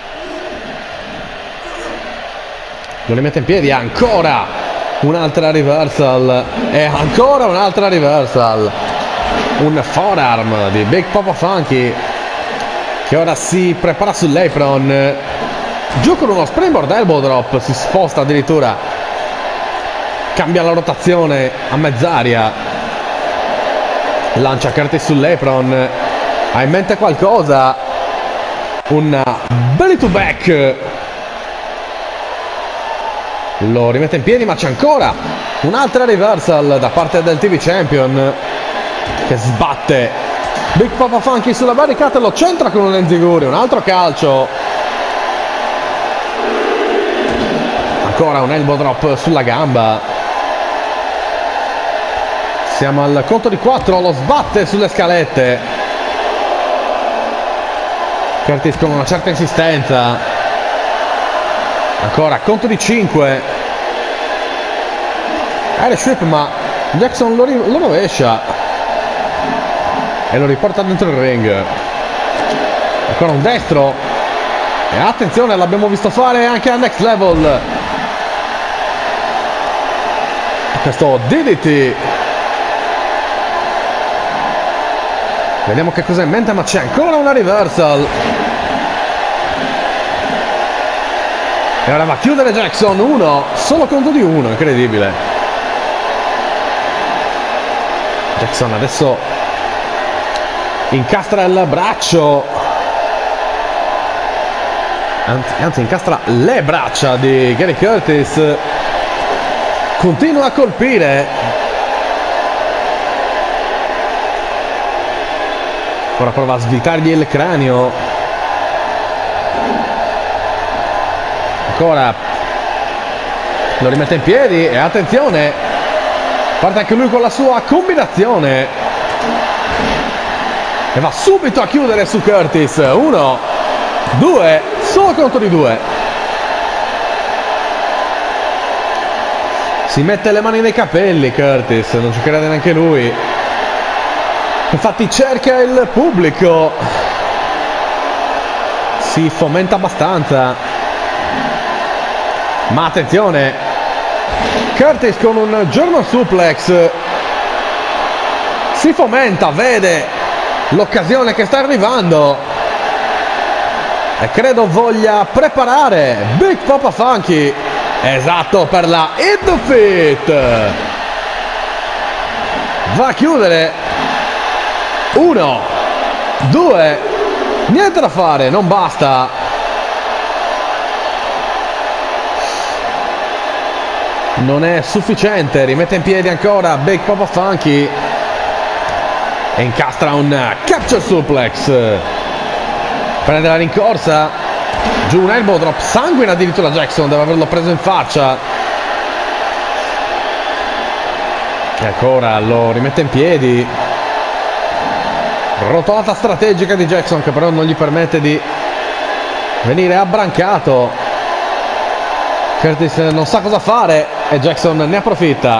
S1: Lo rimette in piedi, ancora un'altra reversal e ancora un'altra reversal. Un forearm di Big Papa Funky, che ora si prepara sull'apron. Giù con uno springboard elbow drop, si sposta addirittura, cambia la rotazione a mezz'aria, lancia Curtis sull'apron. Ha in mente qualcosa, un belly to back. Lo rimette in piedi, ma c'è ancora un'altra reversal da parte del TV Champion, che sbatte Big Papa Funky sulla barricata e lo centra con un enziguri. Un altro calcio, ancora un elbow drop sulla gamba. Siamo al conto di 4, lo sbatte sulle scalette. Curtis con una certa insistenza. Ancora conto di 5. Irish Whip, ma Jackson lo rovescia e lo riporta dentro il ring. Ancora un destro e attenzione, l'abbiamo visto fare anche a Next Level questo DDT. Vediamo che cosa ha in mente, ma c'è ancora una reversal. E ora va a chiudere Jackson. Uno, solo conto di 1, incredibile. Jackson adesso incastra il braccio, anzi incastra le braccia di Gary Curtis. Continua a colpire. Ora prova a svitargli il cranio. Ancora lo rimette in piedi e attenzione, parte anche lui con la sua combinazione e va subito a chiudere su Curtis. 1, 2, solo conto di 2. Si mette le mani nei capelli Curtis, non ci crede neanche lui. Infatti cerca il pubblico, si fomenta abbastanza. Ma attenzione, Curtis con un German suplex si fomenta, vede l'occasione che sta arrivando e credo voglia preparare Big Papa Funky, esatto, per la Hit the Fit. Va a chiudere. 1, 2, niente da fare, non basta. Non è sufficiente, rimette in piedi ancora Big Papa Funky e incastra un capture suplex. Prende la rincorsa, giù un elbow drop, sanguina addirittura Jackson, deve averlo preso in faccia. E ancora lo rimette in piedi. Rotolata strategica di Jackson, che però non gli permette di venire abbrancato. Curtis non sa cosa fare e Jackson ne approfitta.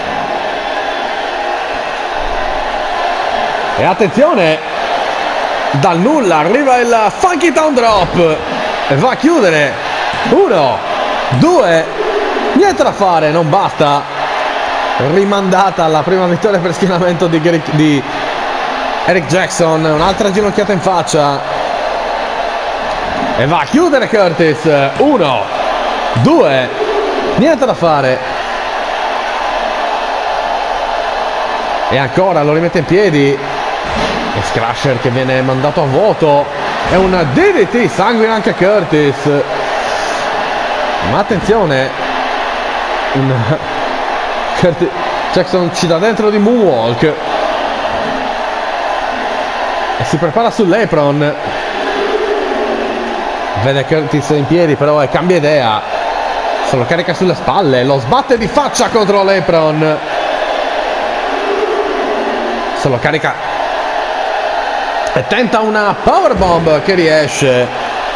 S1: E attenzione, Dal nulla arriva il Funky Town Drop e va a chiudere. 1, 2, niente da fare, non basta. Rimandata la prima vittoria per schienamento di Eric Jackson. Un'altra ginocchiata in faccia e va a chiudere Curtis. 1, 2, niente da fare. E ancora lo rimette in piedi. E Scrusher che viene mandato a vuoto. È un DDT, sanguina anche Curtis. Ma attenzione, Curtis Jackson ci dà dentro di Moonwalk e si prepara sull'apron. Vede Curtis in piedi, però cambia idea. Se lo carica sulle spalle, lo sbatte di faccia contro l'apron. Se lo carica e tenta una powerbomb che riesce.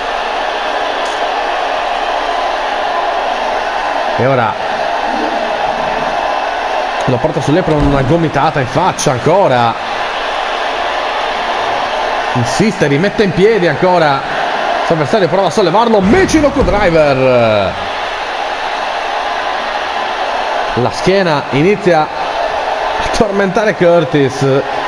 S1: E ora lo porta sull'apron, una gomitata in faccia ancora. Insiste, rimette in piedi ancora. Il suo avversario prova a sollevarlo. Michinoku Driver. La schiena inizia a tormentare Curtis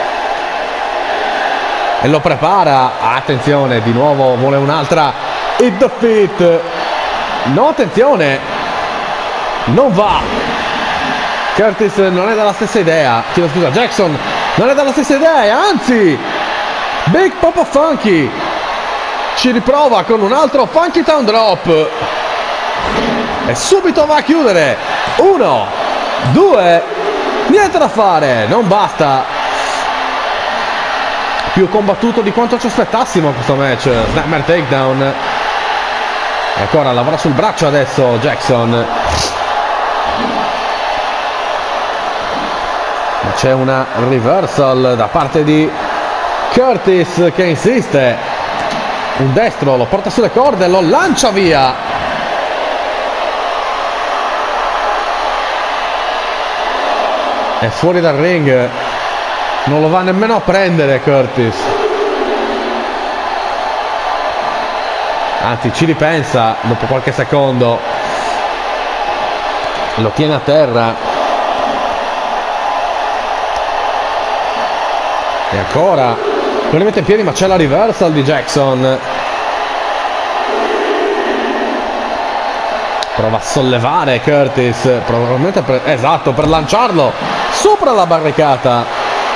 S1: e lo prepara. Attenzione, di nuovo vuole un'altra hit the feet. No, attenzione, non va. Curtis non è dalla stessa idea. Chiedo scusa, Jackson non è dalla stessa idea, anzi Big Papa Funky ci riprova con un altro Funky Town Drop e subito va a chiudere. 1, 2, niente da fare, non basta. Più combattuto di quanto ci aspettassimo questo match. Snapmare takedown e ancora lavora sul braccio adesso Jackson. Ma c'è una reversal da parte di Curtis che insiste. Un destro, lo porta sulle corde, lo lancia via. È fuori dal ring. Non lo va nemmeno a prendere Curtis. Anzi, ci ripensa dopo qualche secondo. Lo tiene a terra. E ancora lo rimette in piedi, ma c'è la reversal di Jackson. Prova a sollevare Curtis, probabilmente per lanciarlo sopra la barricata.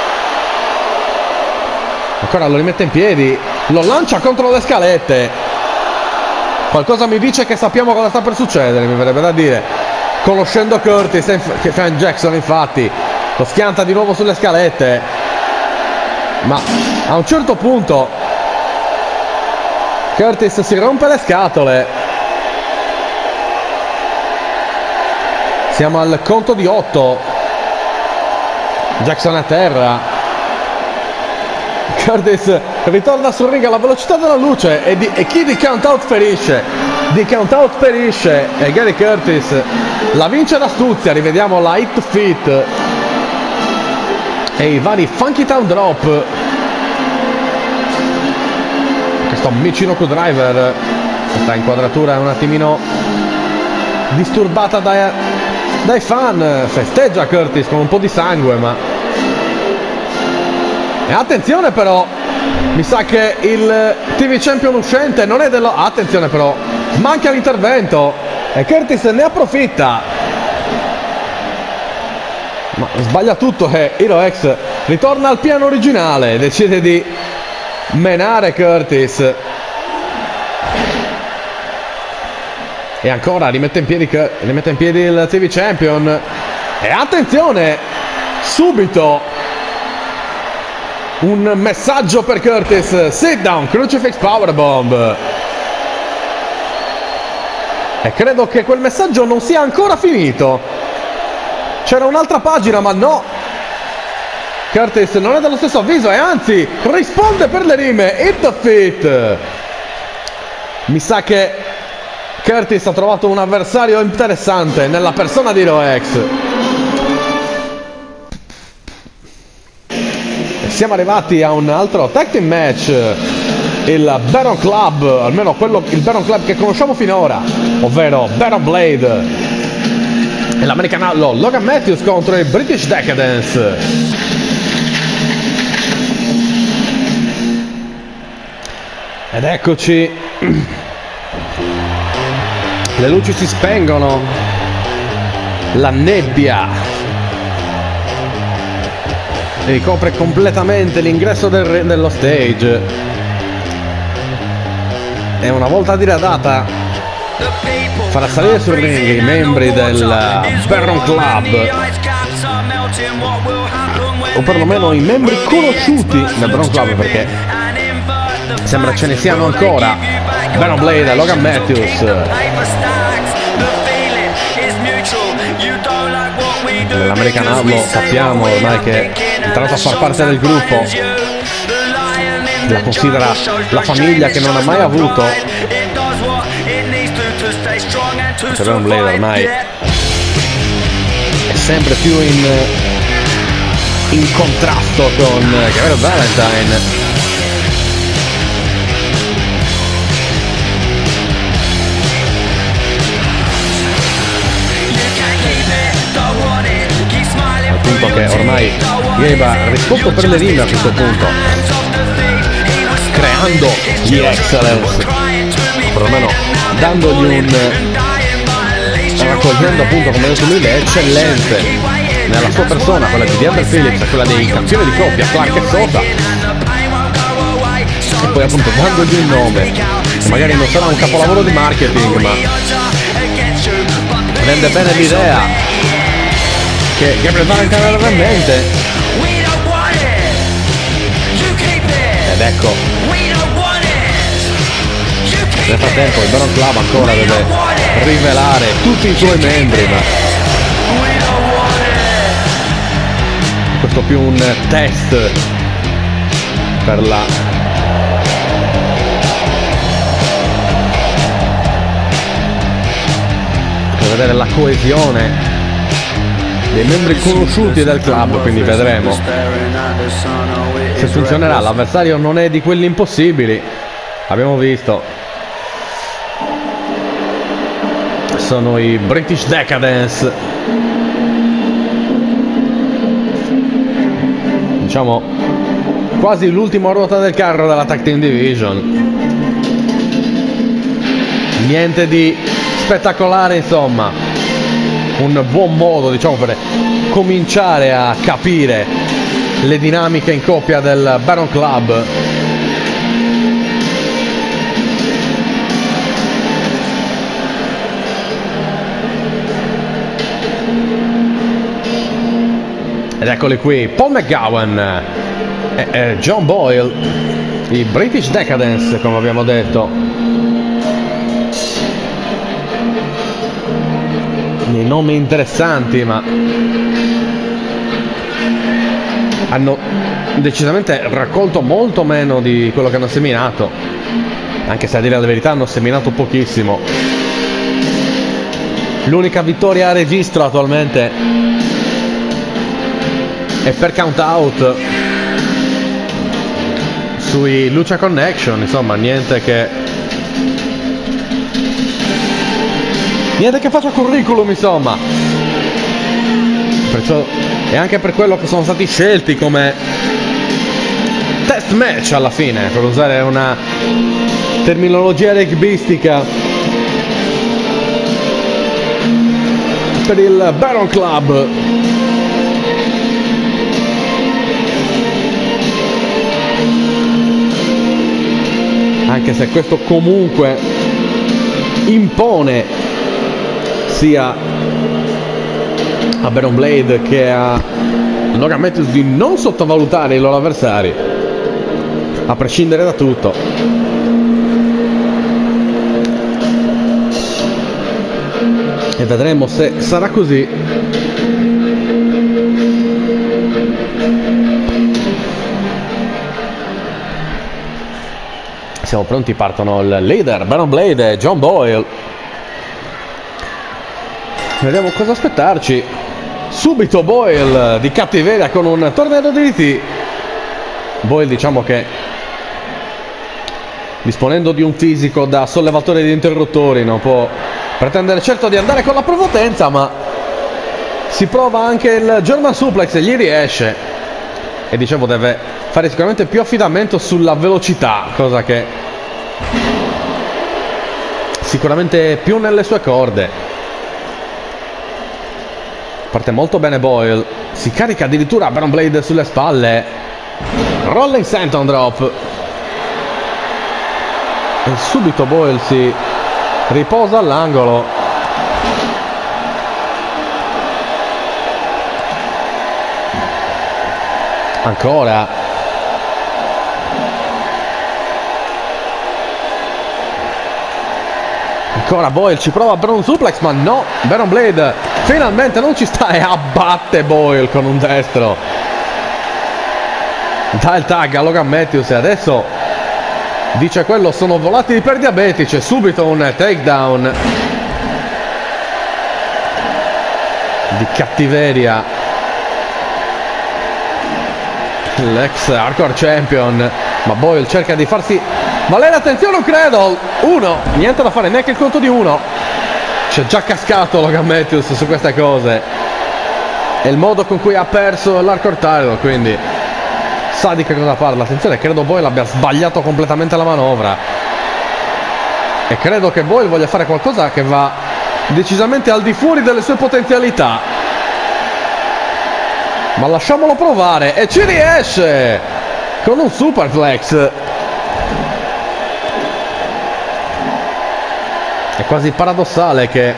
S1: Ancora lo rimette in piedi, lo lancia contro le scalette. Qualcosa mi dice che sappiamo cosa sta per succedere, mi verrebbe da dire. Conoscendo Curtis, che fan Jackson infatti, lo schianta di nuovo sulle scalette. Ma a un certo punto Curtis si rompe le scatole. Siamo al conto di 8. Jackson a terra. Curtis ritorna sul ring alla velocità della luce e chi di count out ferisce? Di count out perisce e Gary Curtis la vince d'astuzia. Rivediamo la hit feet e i vari Funky Town Drop. Questo Michinoku Driver, questa inquadratura è un attimino disturbata dai fan. Festeggia Curtis con un po' di sangue, ma e attenzione però, mi sa che il TV Champion uscente non è dello... Attenzione però, manca l'intervento e Curtis ne approfitta. Ma sbaglia tutto e Hero X ritorna al piano originale, decide di menare Curtis. E ancora rimette in piedi il TV Champion. E attenzione, subito un messaggio per Curtis. Sit down, Crucifix Powerbomb. E credo che quel messaggio non sia ancora finito. C'era un'altra pagina, ma no. Curtis non è dello stesso avviso e anzi risponde per le rime. Hit the feet. Mi sa che Curtis ha trovato un avversario interessante nella persona di Hero X. siamo arrivati a un altro tag team match. Il Baron Club, almeno il Baron Club che conosciamo finora, ovvero Baron Blade e l'American Outlaw Logan Matthews contro i British Decadence. Ed eccoci, le luci si spengono, la nebbia ricopre completamente l'ingresso dello stage. E una volta diradata farà salire sul ring i membri del Baron Club, o perlomeno i membri conosciuti del Baron Club, perché sembra ce ne siano ancora. Baron Blade e Logan Matthews. L'American Outlaw sappiamo ormai che è entrato a far parte del gruppo, la considera la famiglia che non ha mai avuto. Baron Blade ormai è sempre più in contrasto con Gabriel Valentine. Al punto che ormai Gabe ha risposto per le rime a questo punto, creando gli Excellence, perlomeno dandogli raccogliendo appunto, come detto lui, le eccellenze nella sua persona, quella di Deandre Phillips e quella dei campioni di coppia Clark e Sosa, e poi appunto dandogli un nome. Magari non sarà un capolavoro di marketing, ma rende bene l'idea che Gabriel Valentine aveva in mente. Ed ecco, nel frattempo il Baron Club ancora deve rivelare tutti i suoi membri, ma questo più un test per vedere la coesione dei membri conosciuti del club, quindi vedremo se funzionerà. L'avversario non è di quelli impossibili, abbiamo visto. Sono i British Decadence, diciamo quasi l'ultima ruota del carro della Tag Team Division. Niente di spettacolare, insomma, un buon modo, diciamo, per cominciare a capire le dinamiche in coppia del Baron Club. Ed eccoli qui, Paul McGowan e John Boyle, i British Decadence, come abbiamo detto. Dei nomi interessanti, ma hanno decisamente raccolto molto meno di quello che hanno seminato, anche se a dire la verità hanno seminato pochissimo. L'unica vittoria a registro attualmente e per count out sui Lucha Connection, insomma niente che faccia curriculum, insomma. Perciò è anche per quello che sono stati scelti come test match alla fine, per usare una terminologia rugbistica, per il Baron Club. Anche se questo comunque impone sia a Baron Blade che a Logan Matthews di non sottovalutare i loro avversari, a prescindere da tutto. E vedremo se sarà così. Siamo pronti, partono il leader Baron Blade e John Boyle. Vediamo cosa aspettarci. Subito Boyle di cattiveria con un tornado DDT. Boyle, diciamo che disponendo di un fisico da sollevatore di interruttori non può pretendere certo di andare con la prepotenza, ma si prova anche il German Suplex e gli riesce, e dicevo deve fare sicuramente più affidamento sulla velocità, cosa che sicuramente più nelle sue corde. Parte molto bene Boyle, si carica addirittura Baron Blade sulle spalle, rolling senton drop, e subito Boyle si riposa all'angolo. Ancora Boyle ci prova per un suplex, ma no, Baron Blade finalmente non ci sta e abbatte Boyle con un destro. Dà il tag a Logan Matthews e adesso dice quello sono volatili per diabetici. Subito un takedown di cattiveria l'ex hardcore champion, ma Boyle cerca di farsi valere. Attenzione, un cradle, uno, niente da fare, neanche il conto di uno. C'è già cascato Logan Matthews su queste cose, è il modo con cui ha perso l'hardcore title, quindi sa di che cosa parla. Attenzione, credo Boyle abbia sbagliato completamente la manovra e credo che Boyle voglia fare qualcosa che va decisamente al di fuori delle sue potenzialità, ma lasciamolo provare, e ci riesce con un superflex. È quasi paradossale che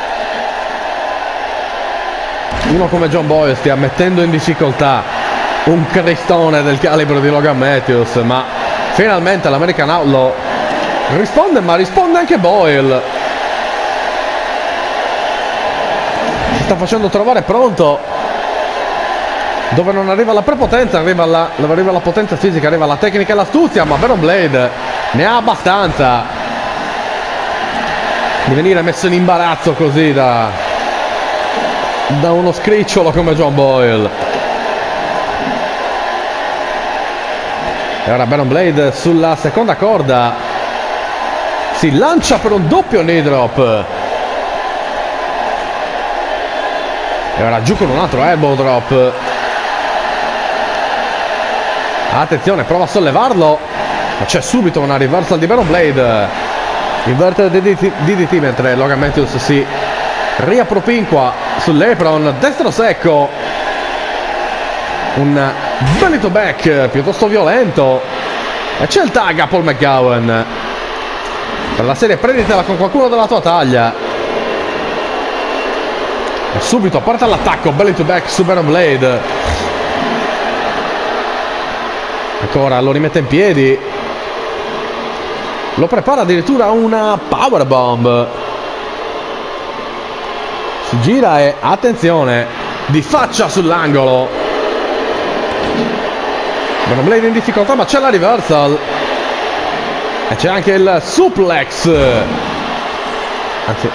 S1: uno come John Boyle stia mettendo in difficoltà un cristone del calibro di Logan Matthews, ma finalmente l'American Outlaw risponde, ma risponde anche Boyle. Si sta facendo trovare pronto dove non arriva la prepotenza, arriva la potenza fisica, arriva la tecnica e l'astuzia, ma Baron Blade ne ha abbastanza di venire messo in imbarazzo così da uno scricciolo come John Boyle. E ora Baron Blade sulla seconda corda si lancia per un doppio knee drop, e ora giù con un altro elbow drop. Attenzione, prova a sollevarlo, ma c'è subito una reversal di Baron Blade, inverted DDT mentre Logan Matthews si riappropinqua sull'apron, destro secco, un belly to back piuttosto violento, e c'è il tag a Paul McGowan per la serie prenditela con qualcuno della tua taglia, e subito parte all'attacco, belly to back su Baron Blade. Ancora lo rimette in piedi, lo prepara addirittura una powerbomb, si gira e attenzione, di faccia sull'angolo. Baron Blade in difficoltà, ma c'è la reversal e c'è anche il suplex, anzi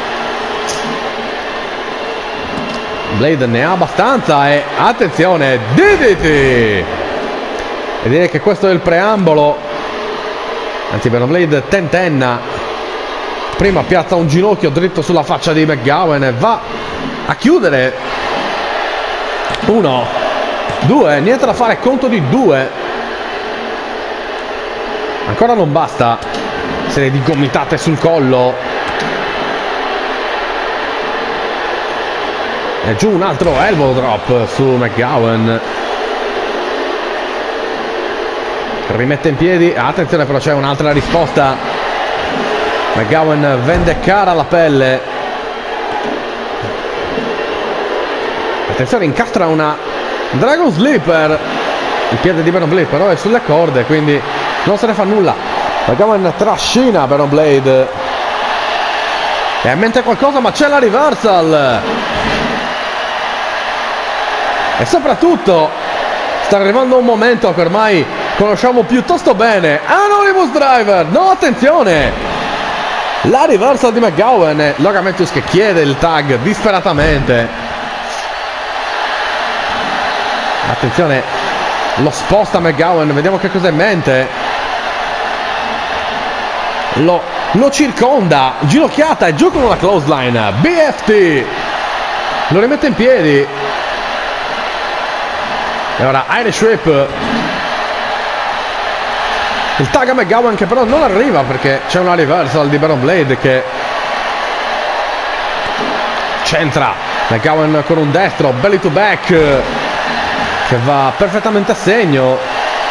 S1: Blade ne ha abbastanza e attenzione, DDT. E direi che questo è il preambolo, anzi Baron Blade tentenna, prima piazza un ginocchio dritto sulla faccia di McGowan e va a chiudere. 1, 2, niente da fare, conto di 2. Ancora non basta, serie di gomitate sul collo, e giù un altro elbow drop su McGowan. Rimette in piedi, attenzione però c'è un'altra risposta, McGowan vende cara la pelle, attenzione, incastra una Dragon Sleeper, il piede di Baron Blade però è sulle corde, quindi non se ne fa nulla. McGowan trascina Baron Blade e mente qualcosa, ma c'è la reversal, e soprattutto sta arrivando un momento che ormai conosciamo piuttosto bene, Anonymous Driver, no, attenzione, la reversal di McGowan, Logan Matthews che chiede il tag disperatamente. Attenzione, lo sposta McGowan, vediamo che cosa è in mente. Lo circonda, ginocchiata e giù con una clothesline. BFT lo rimette in piedi e ora Irish Whip. Il tag a McGowan che però non arriva perché c'è una reversal di Baron Blade che centra McGowan con un destro belly to back che va perfettamente a segno.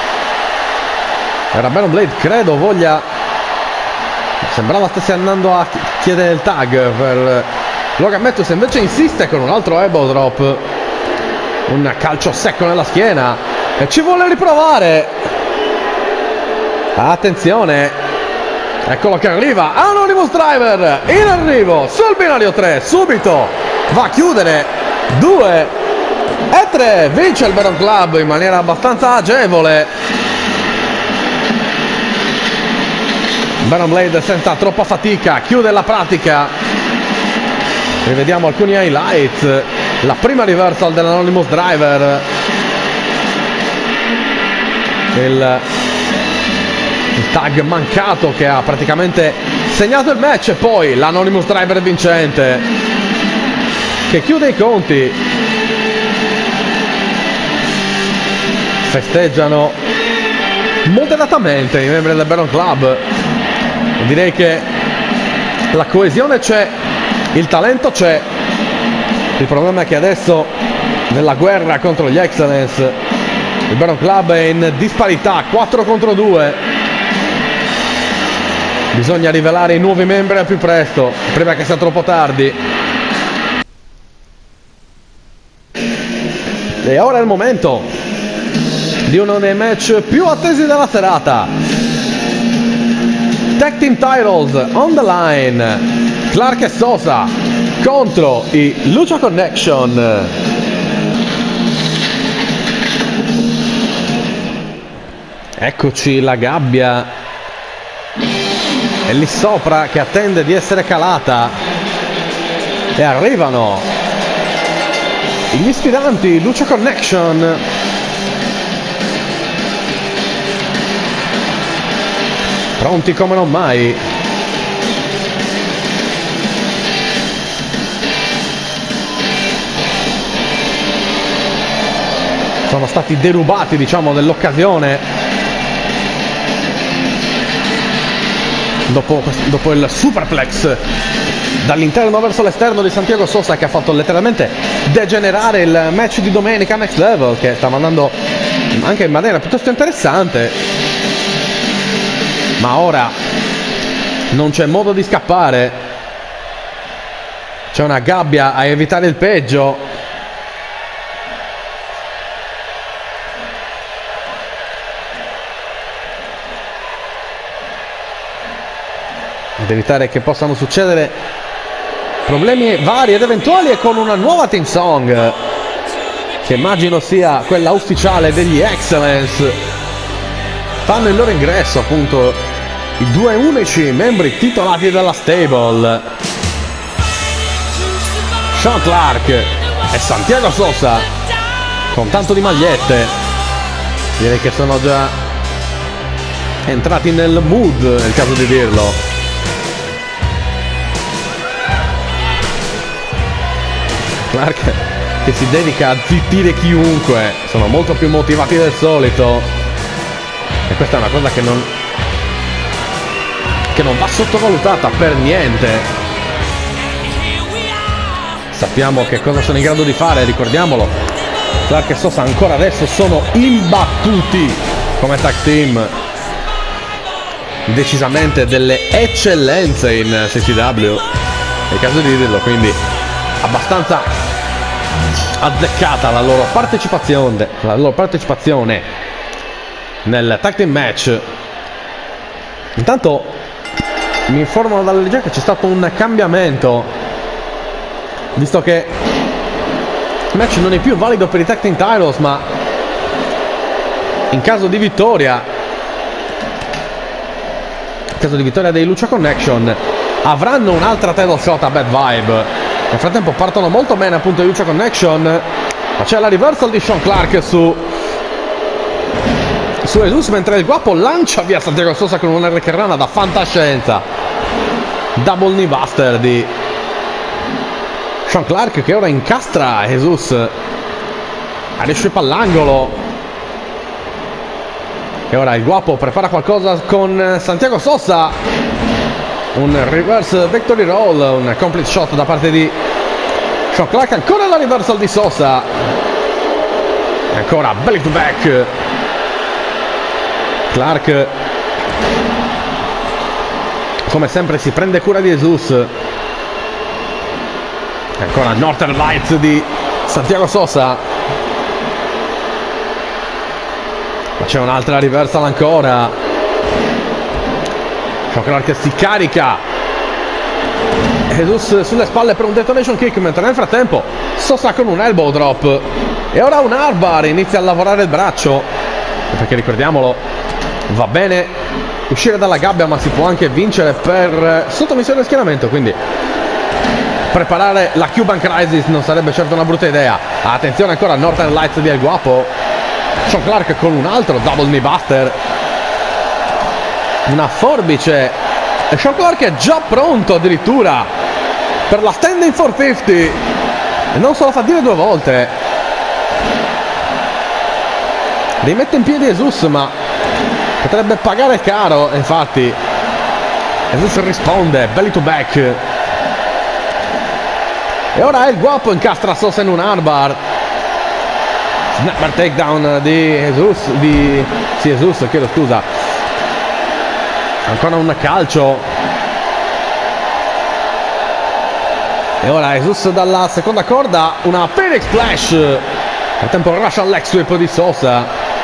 S1: Era Baron Blade, credo voglia, sembrava stesse andando a chiedere il tag per Logan Matthews, invece insiste con un altro elbow drop, un calcio secco nella schiena e ci vuole riprovare. Attenzione, eccolo che arriva, Anonymous Driver in arrivo sul binario 3, subito va a chiudere 2 e 3, vince il Baron Club in maniera abbastanza agevole. Baron Blade senza troppa fatica chiude la pratica. Rivediamo alcuni highlights. La prima reversal dell'Anonymous Driver, il tag mancato che ha praticamente segnato il match, e poi l'Anonymous Driver vincente che chiude i conti. Festeggiano moderatamente i membri del Baron Club. Direi che la coesione c'è, il talento c'è. Il problema è che adesso nella guerra contro gli Excellence il Baron Club è in disparità 4 contro 2. Bisogna rivelare i nuovi membri al più presto, prima che sia troppo tardi. E ora è il momento di uno dei match più attesi della serata. Tag Team Titles on the line. Clark e Sosa contro i Lucha Connection. Eccoci la gabbia. E lì sopra che attende di essere calata. E arrivano gli sfidanti Lucha Connection. Pronti come non mai. Sono stati derubati, diciamo, dell'occasione dopo il superplex dall'interno verso l'esterno di Santiago Sosa, che ha fatto letteralmente degenerare il match di domenica Next Level, che stava andando anche in maniera piuttosto interessante. Ma ora non c'è modo di scappare, c'è una gabbia a evitare il peggio. Ad evitare che possano succedere problemi vari ed eventuali, e con una nuova team song che immagino sia quella ufficiale degli Excellence fanno il loro ingresso, appunto i 2 unici membri titolati della stable, Sean Clark e Santiago Sosa, con tanto di magliette. Direi che sono già entrati nel mood, è il caso di dirlo. Clark che si dedica a zittire chiunque, sono molto più motivati del solito, e questa è una cosa che non va sottovalutata per niente. Sappiamo che cosa sono in grado di fare, ricordiamolo. Clark e Sosa ancora adesso sono imbattuti come tag team, decisamente delle eccellenze in CCW, è il caso di dirlo, quindi abbastanza azzeccata la loro partecipazione nel tag team match. Intanto mi informano dalla regia che c'è stato un cambiamento, visto che il match non è più valido per i tag team titles, ma in caso di vittoria dei Lucha Connection avranno un'altra title shot a Bad Vibe. Nel frattempo partono molto bene appunto i Lucha Connection, ma c'è la reversal di Sean Clark su su Jesus, mentre il Guapo lancia via Santiago Sosa con una Hurricanrana da fantascienza. Double knee buster di Sean Clark, che ora incastra Jesus, riesce all'angolo. E ora il Guapo prepara qualcosa con Santiago Sosa, un reverse victory roll, un complete shot da parte di Sean Clark. Ancora la reversal di Sosa, e ancora belly to back. Clark come sempre si prende cura di Jesus. E ancora Northern Lights di Santiago Sosa, ma c'è un'altra reversal ancora. Sean Clark si carica, Jesus sulle spalle per un detonation kick, mentre nel frattempo Sosa con un elbow drop. E ora un armbar, inizia a lavorare il braccio, perché ricordiamolo, va bene uscire dalla gabbia, ma si può anche vincere per sottomissione al schieramento, quindi preparare la Cuban Crisis non sarebbe certo una brutta idea. Attenzione ancora Northern Lights di El Guapo. Sean Clark con un altro double knee buster, una forbice, e Sean Clark è già pronto addirittura per la standing 450 e non se lo fa dire due volte. Rimette in piedi Jesus, ma potrebbe pagare caro. Infatti Jesus risponde belly to back, e ora El Guapo incastra Sosa in un armbar. Snapper takedown di Jesus, Jesus, chiedo scusa. Ancora un calcio, e ora Jesus dalla seconda corda, una Phoenix Splash. Al tempo Russian leg sweep di Sosa,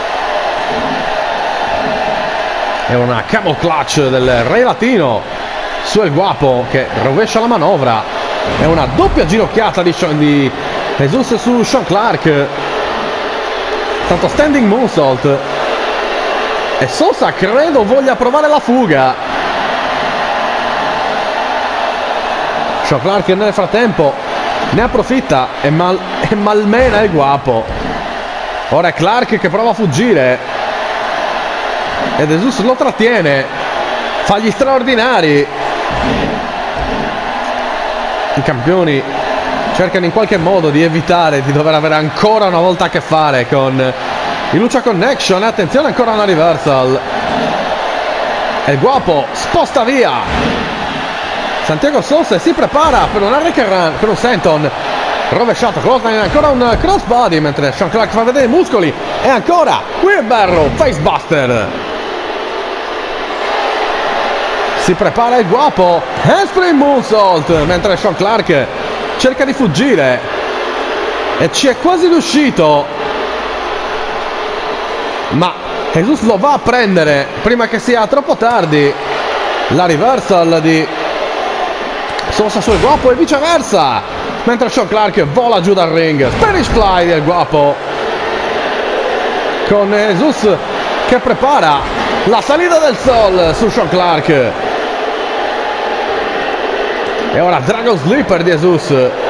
S1: e una camel clutch del Re Latino su El Guapo, che rovescia la manovra. È una doppia ginocchiata di Jesus su Sean Clark, tanto standing moonsault, e Sosa credo voglia provare la fuga. Sean Clark nel frattempo ne approfitta e malmena il Guapo. Ora è Clark che prova a fuggire e Jesus lo trattiene, fa gli straordinari. I campioni cercano in qualche modo di evitare di dover avere ancora una volta a che fare con il Lucha Connection. Attenzione, ancora una reversal, e il Guapo sposta via Santiago Sosa e si prepara per un Hurricane, per un senton rovesciato, clothesline, ancora un crossbody, mentre Sean Clark fa vedere i muscoli, e ancora wheelbarrow facebuster. Si prepara il Guapo, handspring moonsault, mentre Sean Clark cerca di fuggire e ci è quasi riuscito, ma Jesus lo va a prendere prima che sia troppo tardi. La reversal di Sosa sul Guapo e viceversa, mentre Sean Clark vola giù dal ring. Spanish fly del Guapo, con Jesus che prepara la salita del Sol su Sean Clark. E ora Dragon Sleeper di Jesus,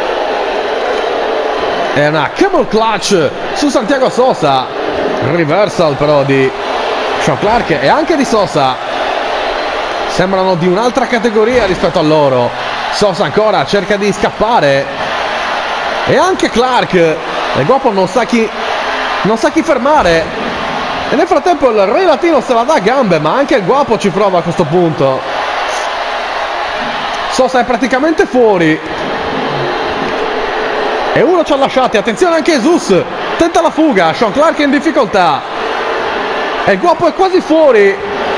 S1: e una Camel Clutch su Santiago Sosa. Reversal però di Sean Clark e anche di Sosa, sembrano di un'altra categoria rispetto a loro. Sosa ancora cerca di scappare, e anche Clark, il Guapo non sa chi fermare, e nel frattempo il Re Latino se la dà a gambe, ma anche il Guapo ci prova a questo punto. Sosa è praticamente fuori e uno ci ha lasciati. Attenzione anche Jesus, tenta la fuga, Sean Clark è in difficoltà e il Guapo è quasi fuori,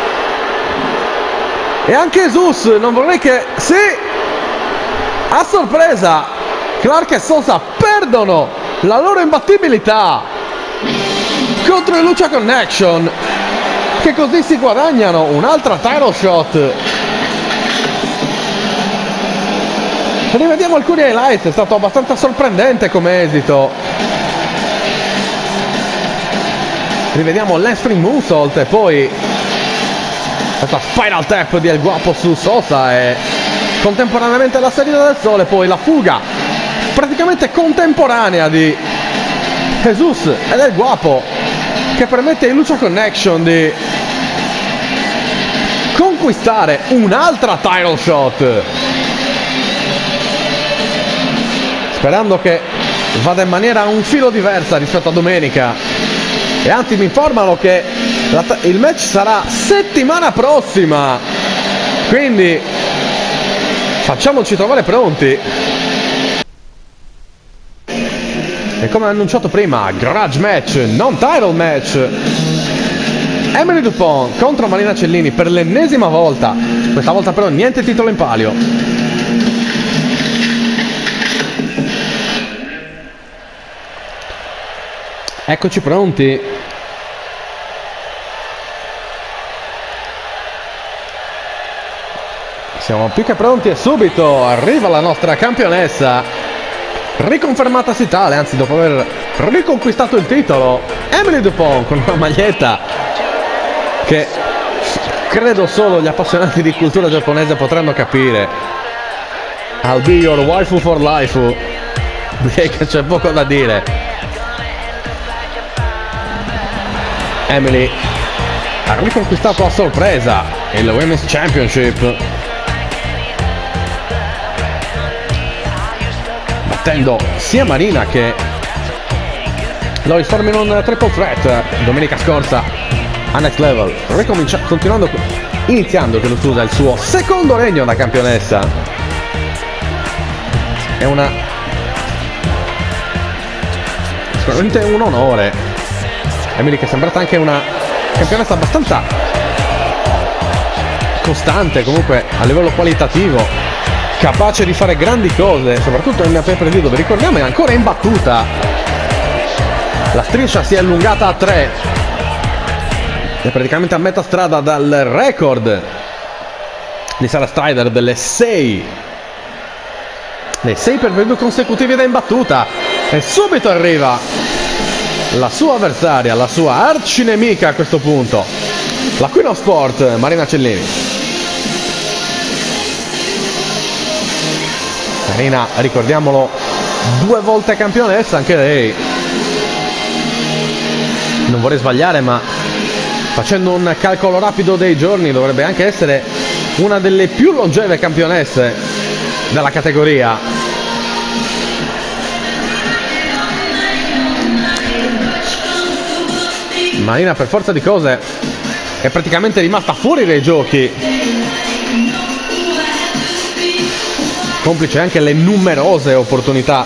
S1: e anche Jesus, non vorrei che... Sì, a sorpresa Clark e Sosa perdono la loro imbattibilità contro il Lucha Connection, che così si guadagnano un'altra title shot. Rivediamo alcuni highlights, è stato abbastanza sorprendente come esito. Rivediamo l'handspring moonsault e poi questa spiral tap di El Guapo su Sosa, e contemporaneamente la salita del Sole, poi la fuga praticamente contemporanea di Jesus ed El Guapo, che permette ai Lucha Connection di conquistare un'altra title shot, sperando che vada in maniera un filo diversa rispetto a domenica. E anzi mi informano che il match sarà settimana prossima, quindi facciamoci trovare pronti. E come annunciato prima, grudge match, non title match. Emily Dupont contro Marina Cellini per l'ennesima volta. Questa volta però niente titolo in palio. Eccoci pronti. Siamo più che pronti e subito arriva la nostra campionessa, riconfermatasi tale, anzi dopo aver riconquistato il titolo, Emily Dupont, con una maglietta che credo solo gli appassionati di cultura giapponese potranno capire. I'll be your waifu for life. Direi che c'è poco da dire. Emily ha riconquistato a sorpresa il Women's Championship, battendo sia Marina che Lois Storm in un triple threat domenica scorsa a Next Level, iniziando il suo secondo regno da campionessa. È sicuramente un onore. Emily che è sembrata anche una campionessa abbastanza costante, comunque a livello qualitativo, capace di fare grandi cose, soprattutto nel pay per view, dove ricordiamo è ancora imbattuta. La striscia si è allungata a 3, è praticamente a metà strada dal record di Sarah Strider delle 6 per view consecutivi da imbattuta. E subito arriva la sua avversaria, la sua arcinemica a questo punto, la Queen of Sport, Marina Cellini. Marina, ricordiamolo, 2 volte campionessa anche lei. Non vorrei sbagliare, ma facendo un calcolo rapido dei giorni dovrebbe anche essere una delle più longeve campionesse della categoria. Marina per forza di cose è praticamente rimasta fuori dai giochi, complice anche le numerose opportunità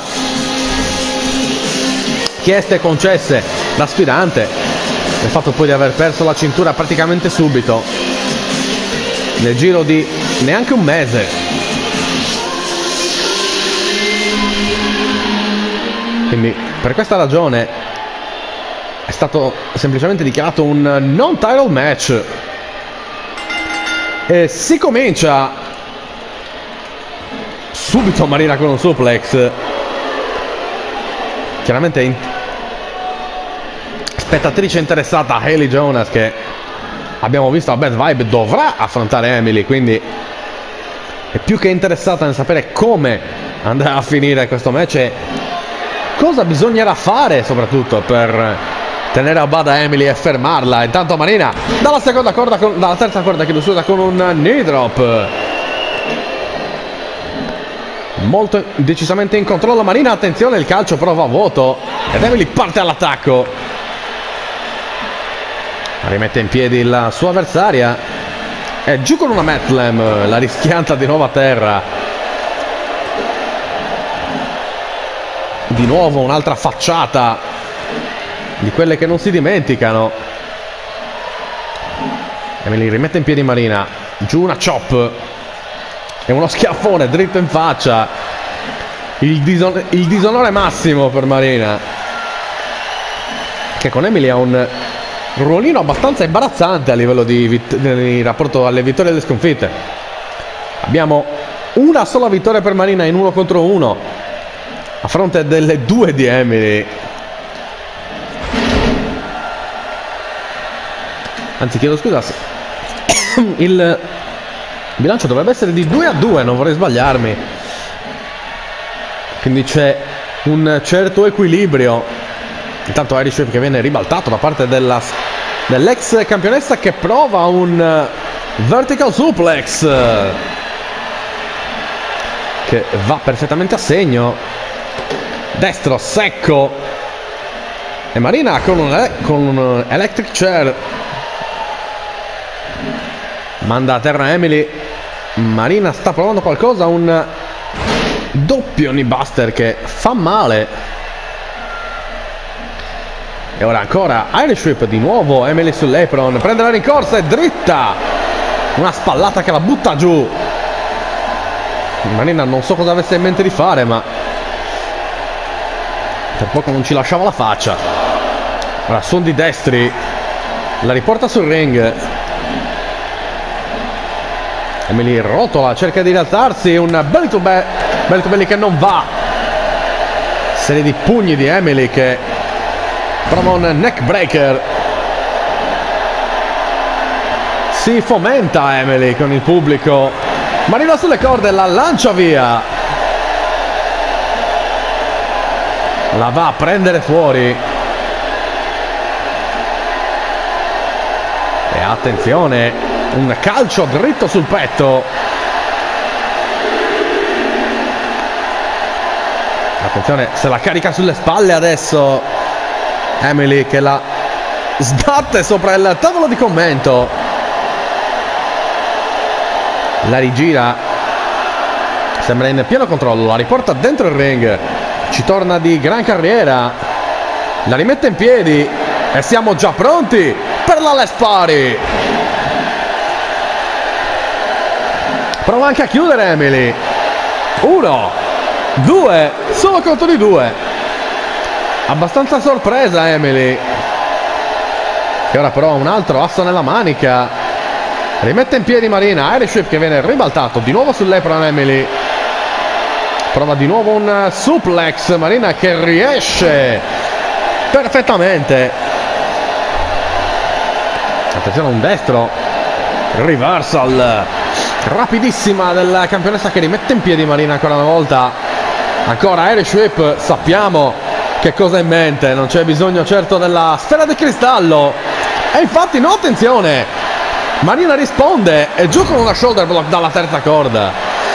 S1: chieste e concesse da sfidante, il fatto poi di aver perso la cintura praticamente subito, nel giro di neanche un mese. Quindi per questa ragione è stato semplicemente dichiarato un non title match. E si comincia subito Marina con un suplex. Chiaramente spettatrice interessata Hayley Jonas, che abbiamo visto a Bad Vibe dovrà affrontare Emily, quindi è più che interessata nel sapere come andrà a finire questo match e cosa bisognerà fare soprattutto per tenere a bada Emily e fermarla. Intanto Marina dalla terza corda con un knee drop. Molto decisamente in controllo Marina, attenzione, il calcio prova a vuoto ed Emily parte all'attacco. Rimette in piedi la sua avversaria e giù con una Mat Slam, la rischianta di nuovo a terra. Di nuovo un'altra facciata di quelle che non si dimenticano. Emily rimette in piedi Marina, giù una chop e uno schiaffone dritto in faccia. Il disonore massimo per Marina, che con Emily ha un ruolino abbastanza imbarazzante a livello di rapporto alle vittorie e alle sconfitte. Abbiamo una sola vittoria per Marina in 1 contro 1 a fronte delle 2 di Emily. Anzi, chiedo scusa, il bilancio dovrebbe essere di 2-2, non vorrei sbagliarmi, quindi c'è un certo equilibrio Intanto Irish Whip che viene ribaltato da parte dell'ex campionessa, che prova un vertical suplex che va perfettamente a segno. Destro secco, e Marina con un electric chair manda a terra Emily. Marina sta provando qualcosa, un doppio knee buster che fa male. E ora ancora Irish Whip, di nuovo Emily sull'apron, prende la rincorsa e dritta, una spallata che la butta giù. Marina non so cosa avesse in mente di fare, ma per poco non ci lasciava la faccia. Ora suon di destri, la riporta sul ring. Emily rotola, cerca di rialzarsi, un belly to belly che non va. Serie di pugni di Emily che prova un neck breaker. Si fomenta Emily con il pubblico, ma arriva sulle corde, la lancia via, la va a prendere fuori. E attenzione, un calcio dritto sul petto. Attenzione, se la carica sulle spalle adesso Emily, che la sbatte sopra il tavolo di commento. La rigira, sembra in pieno controllo, la riporta dentro il ring, ci torna di gran carriera, la rimette in piedi e siamo già pronti per la Last Party. Prova anche a chiudere Emily. 1, 2, solo conto di 2. Abbastanza sorpresa Emily, che ora però ha un altro asso nella manica. Rimette in piedi Marina, Irish Whip che viene ribaltato di nuovo sull'apron. Emily prova di nuovo un suplex, Marina che riesce perfettamente. Attenzione a un destro, reversal rapidissima della campionessa che rimette in piedi Marina ancora una volta. Ancora Irish Whip, sappiamo che cosa ha in mente, non c'è bisogno certo della sfera di cristallo. E infatti no, attenzione, Marina risponde e giù con una shoulder block dalla terza corda.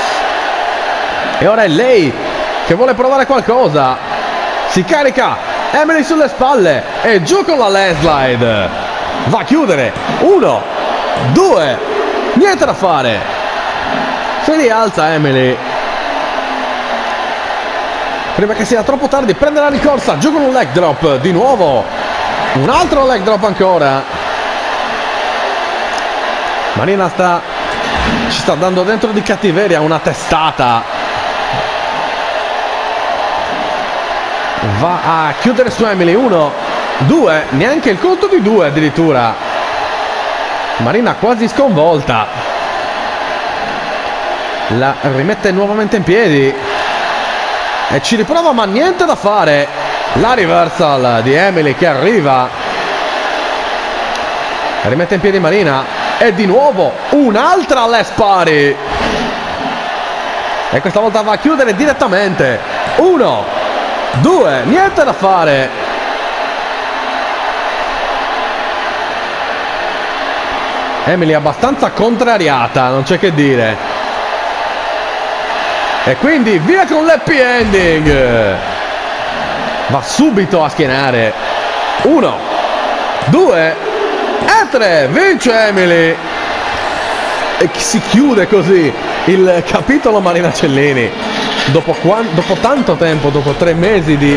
S1: E ora è lei che vuole provare qualcosa, si carica Emily sulle spalle e giù con la landslide, va a chiudere. 1, 2, niente da fare, si rialza Emily prima che sia troppo tardi, prende la ricorsa, giù con un leg drop, di nuovo un altro leg drop ancora. Marina ci sta dando dentro di cattiveria, una testata. Va a chiudere su Emily. 1, 2, neanche il conto di 2 addirittura. Marina quasi sconvolta. La rimette nuovamente in piedi e ci riprova, ma niente da fare. La reversal di Emily che arriva, rimette in piedi Marina e di nuovo un'altra Last Party, e questa volta va a chiudere direttamente. 1, 2, niente da fare. Emily abbastanza contrariata, non c'è che dire, e quindi via con l'happy ending. Va subito a schienare. 1, 2 e 3, vince Emily. E si chiude così il capitolo Marina Cellini. Dopo tanto tempo, dopo 3 mesi di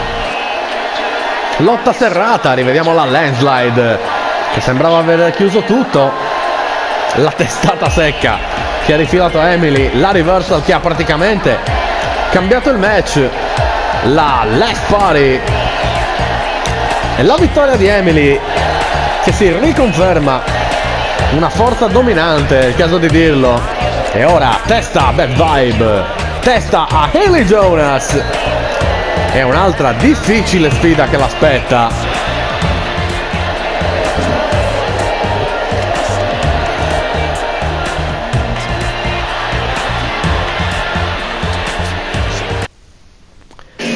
S1: lotta serrata, rivediamo la landslide che sembrava aver chiuso tutto. La testata secca che ha rifilato Emily, la reversal che ha praticamente cambiato il match, la Last Party e la vittoria di Emily che si riconferma una forza dominante, è il caso di dirlo. E ora testa a Bad Vibe, testa a Haley Jonas, e un'altra difficile sfida che l'aspetta.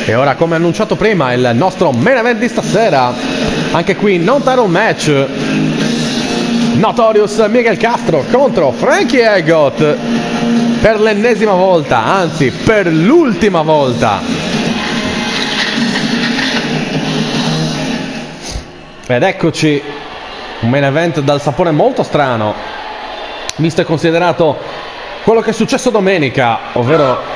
S1: E ora, come annunciato prima, il nostro main event di stasera, anche qui non title match, Notorious Miguel Castro contro Frankie Agot per l'ennesima volta, anzi per l'ultima volta. Ed eccoci, un main event dal sapore molto strano, visto e considerato quello che è successo domenica, ovvero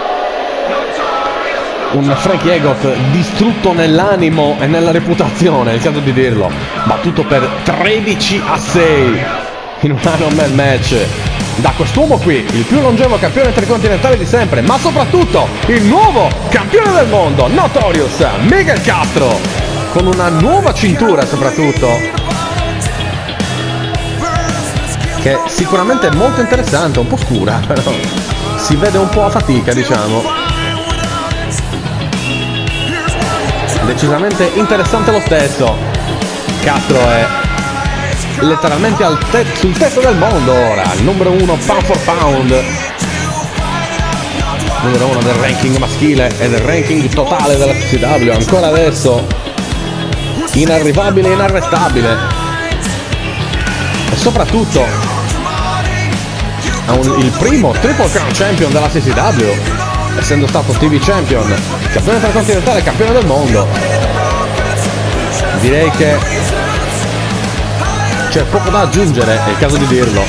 S1: un Frankie Agot distrutto nell'animo e nella reputazione, è il caso di dirlo, battuto per 13-6 in un Iron Man match da quest'uomo qui, il più longevo campione intercontinentale di sempre, ma soprattutto il nuovo campione del mondo, Notorious Miguel Castro, con una nuova cintura soprattutto, che è sicuramente molto interessante, un po' scura, però si vede un po' a fatica, diciamo. Decisamente interessante lo stesso. Castro è letteralmente sul tetto del mondo ora, il numero 1 pound for pound, numero 1 del ranking maschile e del ranking totale della CCW, ancora adesso inarrivabile e inarrestabile, e soprattutto il primo Triple Crown Champion della CCW, essendo stato TV Champion, campione intercontinentale, campione del mondo. Direi che c'è poco da aggiungere, è il caso di dirlo.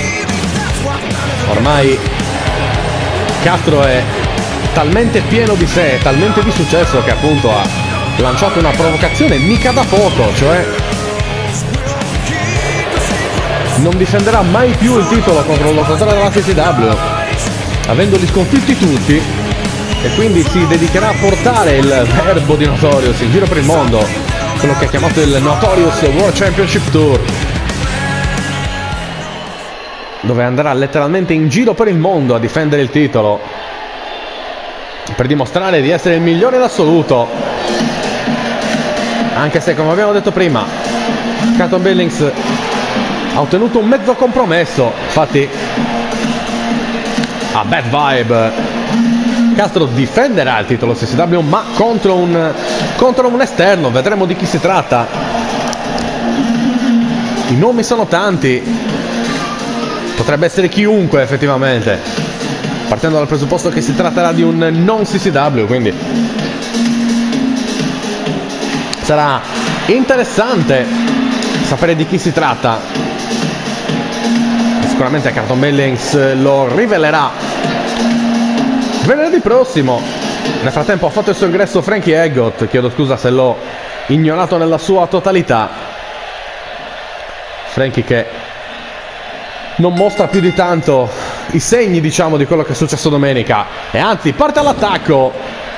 S1: Ormai Castro è talmente pieno di sé, talmente di successo, che appunto ha lanciato una provocazione mica da poco, cioè non difenderà mai più il titolo contro il lottatore della CCW, avendoli sconfitti tutti, e quindi si dedicherà a portare il verbo di Notorious in giro per il mondo, quello che ha chiamato il Notorious World Championship Tour, dove andrà letteralmente in giro per il mondo a difendere il titolo per dimostrare di essere il migliore in assoluto, anche se, come abbiamo detto prima, Carlton Billings ha ottenuto un mezzo compromesso. Infatti a Bad Vibe Castro difenderà il titolo CCW, ma contro un esterno, vedremo di chi si tratta. I nomi sono tanti, potrebbe essere chiunque effettivamente, partendo dal presupposto che si tratterà di un non CCW, quindi sarà interessante sapere di chi si tratta. Sicuramente Carlton Billings lo rivelerà venerdì prossimo. Nel frattempo ha fatto il suo ingresso Frankie Agot, chiedo scusa se l'ho ignorato nella sua totalità. Frankie che non mostra più di tanto i segni, diciamo, di quello che è successo domenica, e anzi parte all'attacco.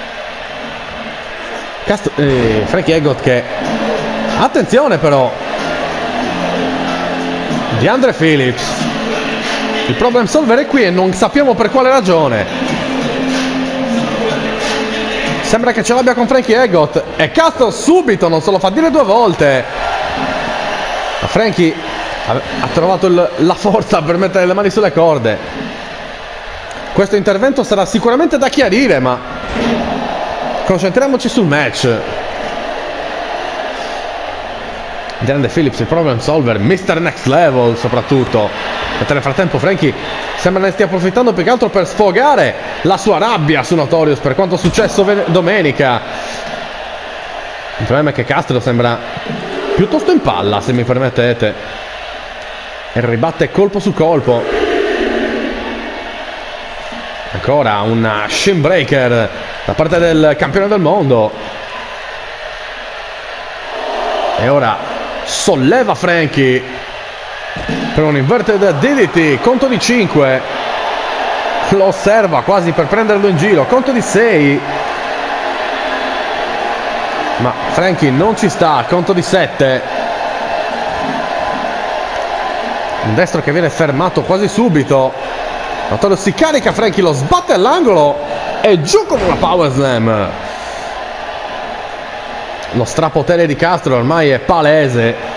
S1: Frankie Agot che, attenzione però, DeAndre Phillips, il problem solver è qui e non sappiamo per quale ragione. Sembra che ce l'abbia con Frankie Agot, e Castro subito non se lo fa dire due volte. Ma Frankie ha trovato la forza per mettere le mani sulle corde. Questo intervento sarà sicuramente da chiarire, ma concentriamoci sul match. DeAndre Phillips, il problem solver, Mr. Next Level soprattutto. Mentre nel frattempo Frankie sembra ne stia approfittando più che altro per sfogare la sua rabbia su Notorious per quanto successo domenica. Il problema è che Castro sembra piuttosto in palla, se mi permettete, e ribatte colpo su colpo. Ancora un shin breaker da parte del campione del mondo, e ora solleva Frankie per un inverted DDT, conto di 5, lo osserva quasi per prenderlo in giro, conto di 6, ma Frankie non ci sta, conto di 7, un destro che viene fermato quasi subito. Notorious si carica Frankie, lo sbatte all'angolo e giù con una power slam. Lo strapotere di Castro ormai è palese.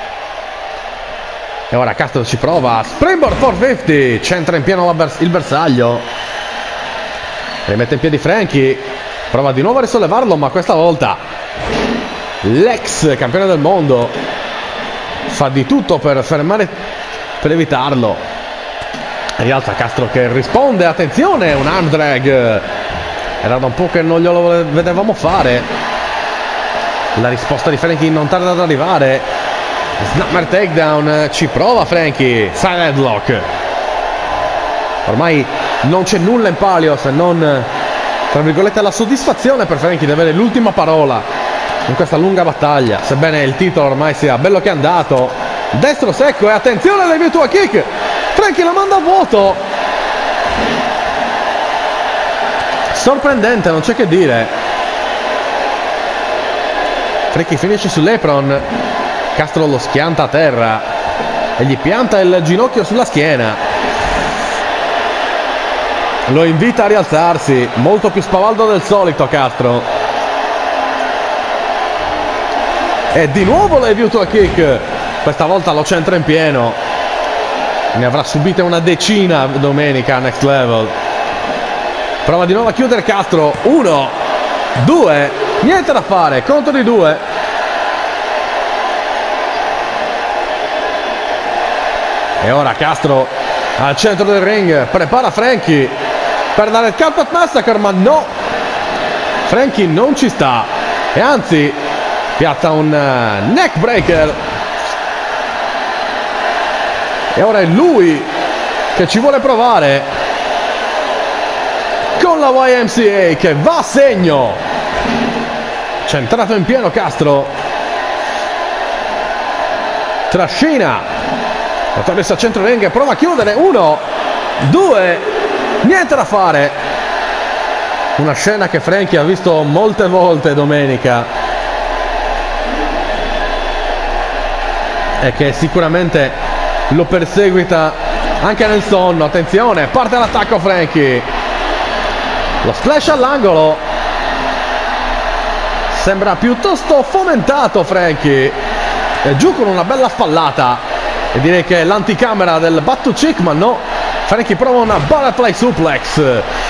S1: E ora Castro ci prova, Springboard 450, centra in pieno il bersaglio, rimette in piedi Frankie, Prova di nuovo a risollevarlo, ma questa volta l'ex campione del mondo fa di tutto per evitarlo. Rialza Castro che risponde, attenzione, un arm drag. Era da un po' che non glielo vedevamo fare. La risposta di Frankie non tarda ad arrivare. Snapmare takedown, ci prova Frankie. Side headlock. Ormai non c'è nulla in palio se non, tra virgolette, la soddisfazione per Frankie di avere l'ultima parola in questa lunga battaglia, sebbene il titolo ormai sia bello che è andato. Destro secco e attenzione alle virtua kick. Frankie la manda a vuoto. Sorprendente, non c'è che dire. Frankie finisce sull'apron. Castro lo schianta a terra e gli pianta il ginocchio sulla schiena. Lo invita a rialzarsi, molto più spavaldo del solito Castro. E di nuovo le virtua kick. Questa volta lo centra in pieno. Ne avrà subite una decina domenica a Next Level. Prova di nuovo a chiudere Castro. 1, 2, niente da fare, conto di 2. E ora Castro al centro del ring, prepara Frankie per dare il Carpet Massacre, ma no, Frankie non ci sta e anzi piazza un neck breaker. E ora è lui che ci vuole provare con la YMCA che va a segno. Centrato in pieno Castro, trascina Notorious al centro ring e prova a chiudere. 1, 2, niente da fare. Una scena che Frankie ha visto molte volte domenica e che sicuramente lo perseguita anche nel sonno. Attenzione, parte l'attacco Frankie, lo splash all'angolo, sembra piuttosto fomentato Frankie, e giù con una bella spallata e direi che è l'anticamera del Battu Chick, ma no, Frankie prova una butterfly suplex,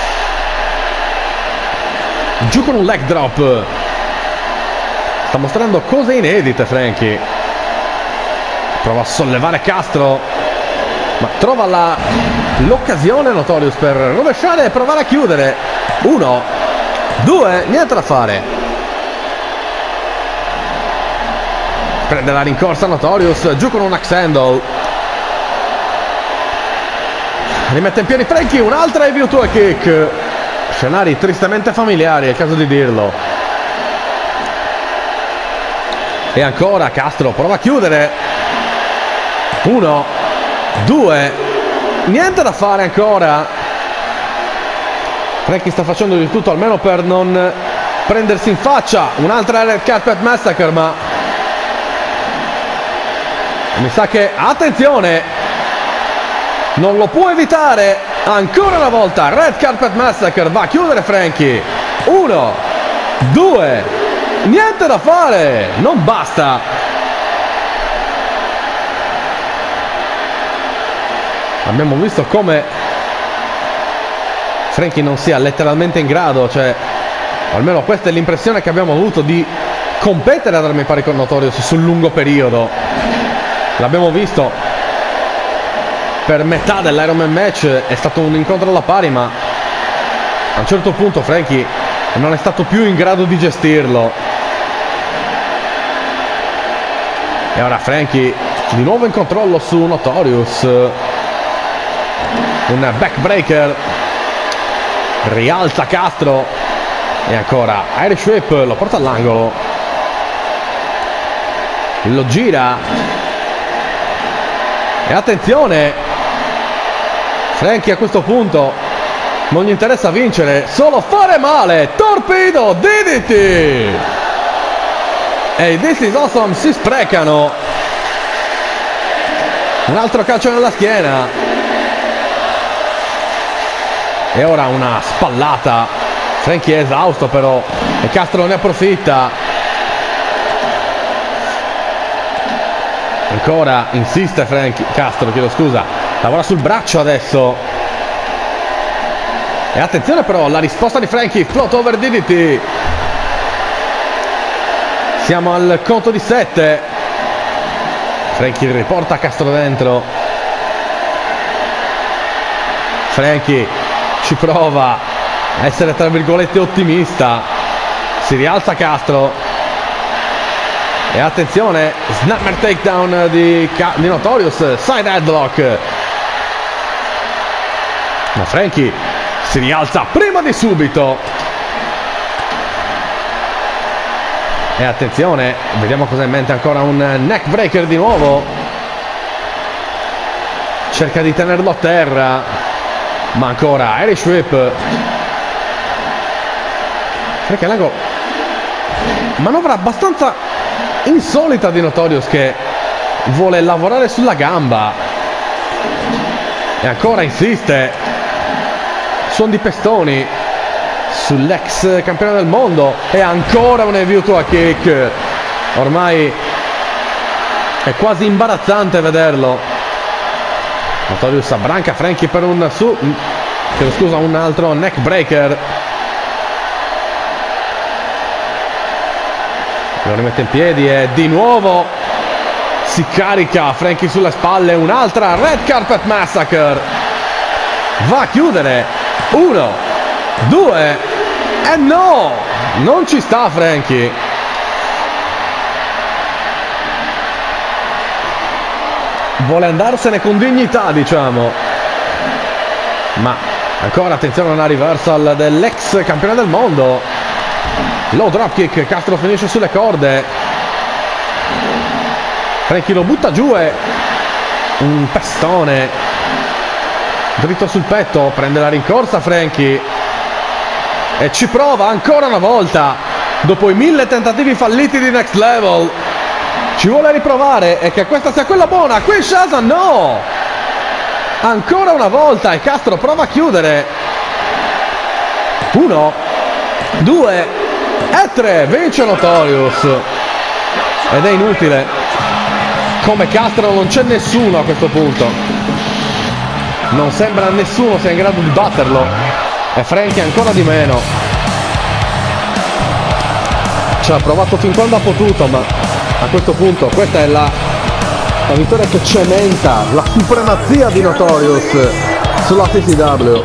S1: giù con un leg drop. Sta mostrando cose inedite Frankie. Prova a sollevare Castro, ma trova l'occasione Notorious per rovesciare e provare a chiudere. 1, 2, niente da fare. Prende la rincorsa Notorious, giù con un axe handle. Rimette in piedi Frankie, un'altra e virtua kick. Scenari tristemente familiari, è il caso di dirlo. E ancora Castro prova a chiudere. 1, 2, niente da fare ancora. Frankie sta facendo di tutto almeno per non prendersi in faccia un'altra Red Carpet Massacre, ma mi sa che, attenzione, non lo può evitare. Ancora una volta Red Carpet Massacre, va a chiudere Frankie. 1, 2, niente da fare, non basta. Abbiamo visto come Frankie non sia letteralmente in grado, cioè almeno questa è l'impressione che abbiamo avuto, di competere ad armi pari con Notorious sul lungo periodo. L'abbiamo visto per metà dell'Iron Man match, è stato un incontro alla pari, ma a un certo punto Frankie non è stato più in grado di gestirlo. E ora Frankie di nuovo in controllo su Notorious. Un backbreaker, rialza Castro e ancora Irish Whip, lo porta all'angolo, lo gira e attenzione, Frankie a questo punto non gli interessa vincere, solo fare male. Torpedo DDT e i This Is Awesome si sprecano. Un altro calcio nella schiena e ora una spallata. Frankie è esausto però e Castro ne approfitta. Ancora insiste Castro, chiedo scusa, lavora sul braccio adesso. E attenzione però, la risposta di Frankie, float over DDT. Siamo al conto di 7. Frankie riporta Castro dentro. Frankie ci prova a essere tra virgolette ottimista. Si rialza Castro. E attenzione, snapper takedown di Notorious, side headlock. Ma Frankie si rialza prima di subito. E attenzione, vediamo cosa in mente, ancora un neck breaker di nuovo. Cerca di tenerlo a terra, ma ancora Irish Whip. Perché l'angolo, manovra abbastanza insolita di Notorious, che vuole lavorare sulla gamba. E ancora insiste. Suon di pestoni sull'ex campione del mondo. E ancora un view to a kick. Ormai è quasi imbarazzante vederlo. Notorious abbranca Frankie per un un altro neck breaker. Lo rimette in piedi e di nuovo si carica Frankie sulle spalle. Un'altra Red Carpet Massacre. Va a chiudere. 1, 2 e no! Non ci sta Frankie. Vuole andarsene con dignità, diciamo. Ma ancora attenzione a una reversal dell'ex campione del mondo. Low dropkick, Castro finisce sulle corde. Frankie lo butta giù e un pestone dritto sul petto. Prende la rincorsa Frankie e ci prova ancora una volta. Dopo i 1000 tentativi falliti di Next Level ci vuole riprovare, e che questa sia quella buona. Qui Shazam, no! Ancora una volta e Castro prova a chiudere. 1, 2 e 3. Vince Notorious. Ed è inutile. Come Castro non c'è nessuno a questo punto. Non sembra nessuno sia in grado di batterlo. E Frankie ancora di meno. Ci ha provato fin quando ha potuto, ma a questo punto questa è la vittoria che cementa la supremazia di Notorious sulla CCW.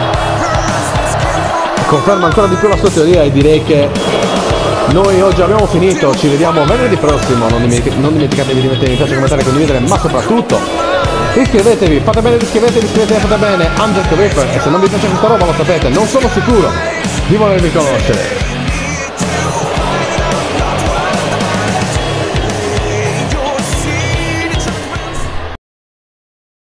S1: Conferma ancora di più la sua teoria, e direi che noi oggi abbiamo finito. Ci vediamo venerdì prossimo. Non dimenticatevi di mettere mi piace, commentare, condividere, ma soprattutto iscrivetevi, fate bene, iscrivetevi, fate bene. I'm Just a Ripper, e se non vi piace questa roba lo sapete, non sono sicuro di volervi conoscere.